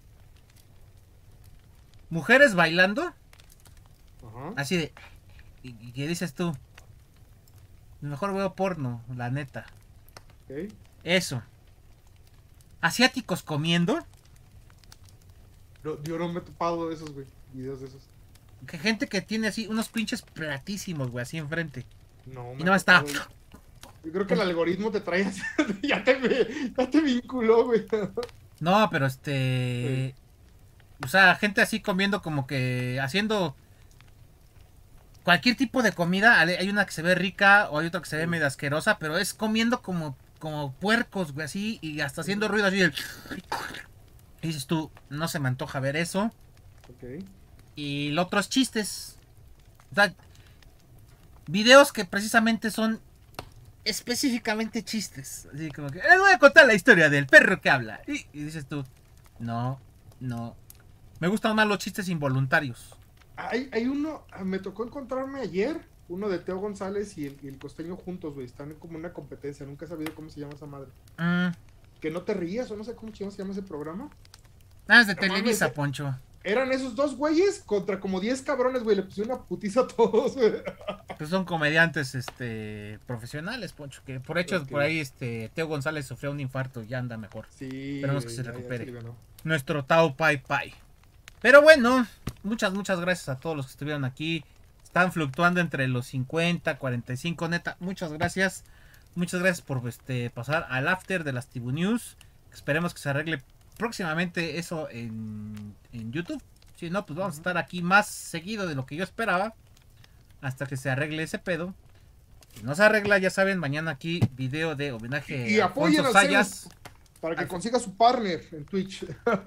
mujeres bailando. Ajá. Así de, ¿y y qué dices tú? Mejor veo porno, la neta. Ok. Eso. Asiáticos comiendo. No, yo no me he topado de esos, güey. Videos de esos. Que gente que tiene así unos pinches platísimos, güey, así enfrente. No Y me no ha está. tocado. Yo creo que el algoritmo te trae así. ya, te, ya te vinculó, güey. No, pero Sí. este. O sea, gente así comiendo como que haciendo cualquier tipo de comida. Hay una que se ve rica o hay otra que se ve Sí. medio asquerosa, pero es comiendo como, como puercos, güey, así. Y hasta haciendo ruido así. El... Y dices tú, no se me antoja ver eso. Ok. Y los otros chistes. O sea, videos que precisamente son específicamente chistes. Así como que, les voy a contar la historia del perro que habla. Y, y dices tú, no, no. Me gustan más los chistes involuntarios. Hay, hay uno, me tocó encontrarme ayer, uno de Teo González y el, y el costeño juntos, güey. Están en como una competencia. Nunca he sabido cómo se llama esa madre. Mm. Que no te rías o no sé cómo se llama ese programa. Ah, es de No mames, Televisa, Poncho. eran esos dos güeyes contra como diez cabrones, güey. Le pusieron una putiza a todos, güey. Pues son comediantes este profesionales, Poncho. Que por hecho, Ok. por ahí este Teo González sufrió un infarto y ya anda mejor. Sí, Esperemos que güey, se ya, ya se recupere. alivianó. Nuestro Tao Pai Pai. Pero bueno, muchas, muchas gracias a todos los que estuvieron aquí. Están fluctuando entre los cincuenta, cuarenta y cinco, neta. Muchas gracias. Muchas gracias por este, pasar al after de las Tibu News. Esperemos que se arregle próximamente eso en, en YouTube. Si no, pues vamos a estar aquí más seguido de lo que yo esperaba. Hasta que se arregle ese pedo. Si no se arregla, ya saben, mañana aquí video de homenaje Y, y a apoyen Alfonso al Sayas. Zeus para que Al... consiga su partner en Twitch.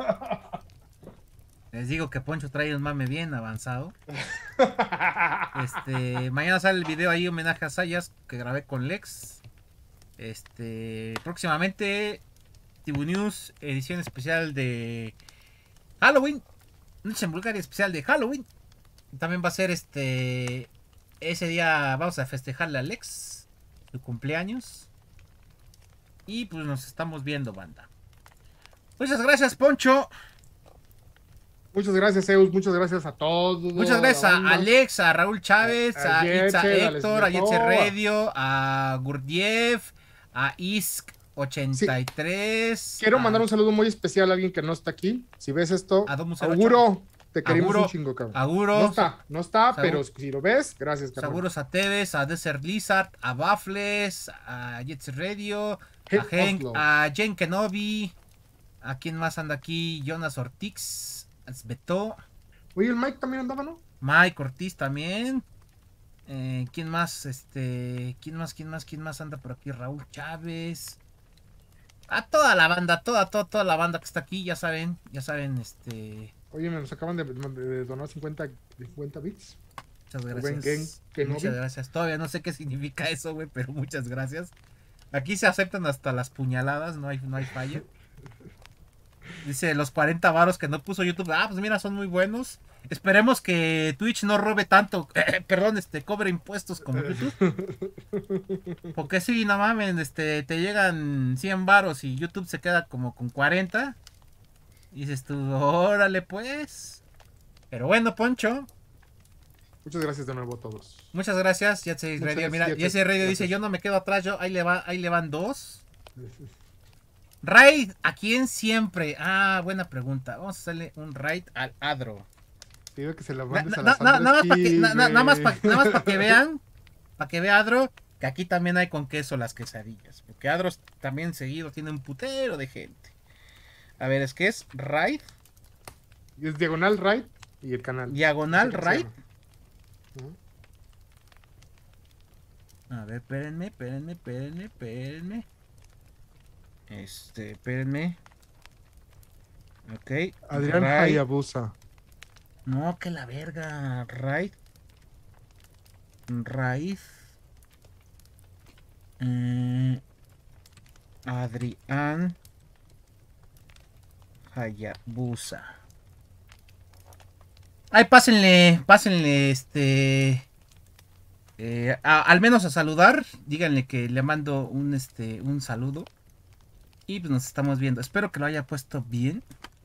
Les digo que Poncho trae un mame bien avanzado. Este, mañana sale el video ahí, homenaje a Sayas, que grabé con Lex. Este, próximamente, Tibu News, edición especial de Halloween. Noche en Bulgaria especial de Halloween. También va a ser este, ese día vamos a festejarle a Lex. tu cumpleaños. Y pues nos estamos viendo, banda. Muchas gracias, Poncho. Muchas gracias, Zeus. Muchas gracias a todos. Muchas gracias a Alex, a Raúl Chávez, a, a, a Itza Héctor, a Jetze Radio, a Gurdjieff, a Isk ochenta y tres. Sí. Quiero a... mandar un saludo muy especial a alguien que no está aquí. Si ves esto, a Auguro, te queremos Aguro, un chingo, cabrón. Aguro, no está, no está, Sagur, pero si lo ves, gracias, cabrón. Seguros a Tevez, a Desert Lizard, a Baffles, a Jetze Radio, a Henk, a Jen Kenobi. ¿A quién más anda aquí? Jonas Ortiz, Beto. Oye, el Mike también andaba, ¿no? Mike Ortiz también. Eh, ¿Quién más? Este. ¿Quién más? ¿Quién más? ¿Quién más anda por aquí? Raúl Chávez. A toda la banda, toda, toda, toda la banda que está aquí, ya saben, ya saben, este. Oye, me nos acaban de, de donar cincuenta, cincuenta bits. Muchas gracias. Muchas gracias. Todavía no sé qué significa eso, güey, pero muchas gracias. Aquí se aceptan hasta las puñaladas, no hay, no hay falla. Dice los cuarenta varos que no puso YouTube. Ah, pues mira, son muy buenos. Esperemos que Twitch no robe tanto. Eh, perdón, este, cobre impuestos como YouTube. Porque si, no mames, este, te llegan cien varos y YouTube se queda como con cuarenta. Y dices tú, órale pues. Pero bueno, Poncho. Muchas gracias de nuevo a todos. Muchas gracias, Jetze Radio. Mira, Jetze Radio dice, yo no me quedo atrás, yo ahí le va, ahí le van dos. Raid, ¿a quién siempre? Ah, buena pregunta. Vamos a hacerle un raid al Adro. Pido que se la mandes na, a na, la Nada más para que, na, nada más pa, nada más pa que vean, para que vea Adro, que aquí también hay con queso las quesadillas. Porque Adro también seguido tiene un putero de gente. A ver, es que es Raid. Es diagonal Raid y el canal. Diagonal Raid. Uh-huh. A ver, espérenme, espérenme, espérenme, espérenme. Este, espérenme. Ok. Adrián Hayabusa. No, que la verga. Raid. Raid. Eh, Adrián Hayabusa. Ay, pásenle, pásenle, este. Eh, a, al menos a saludar. Díganle que le mando un, este, un saludo. Y pues nos estamos viendo. Espero que lo haya puesto bien.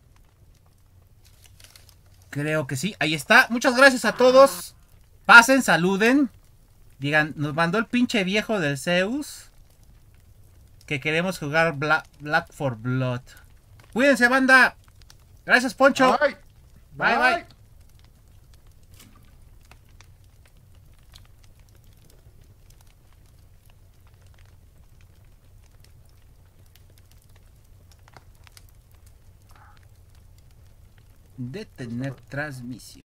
Creo que sí. Ahí está. Muchas gracias a todos. Pasen, saluden. Digan, nos mandó el pinche viejo del Zeus. Que queremos jugar Black, Black for Blood. Cuídense, banda. Gracias, Poncho. Bye, bye. bye. bye. Detener transmisión.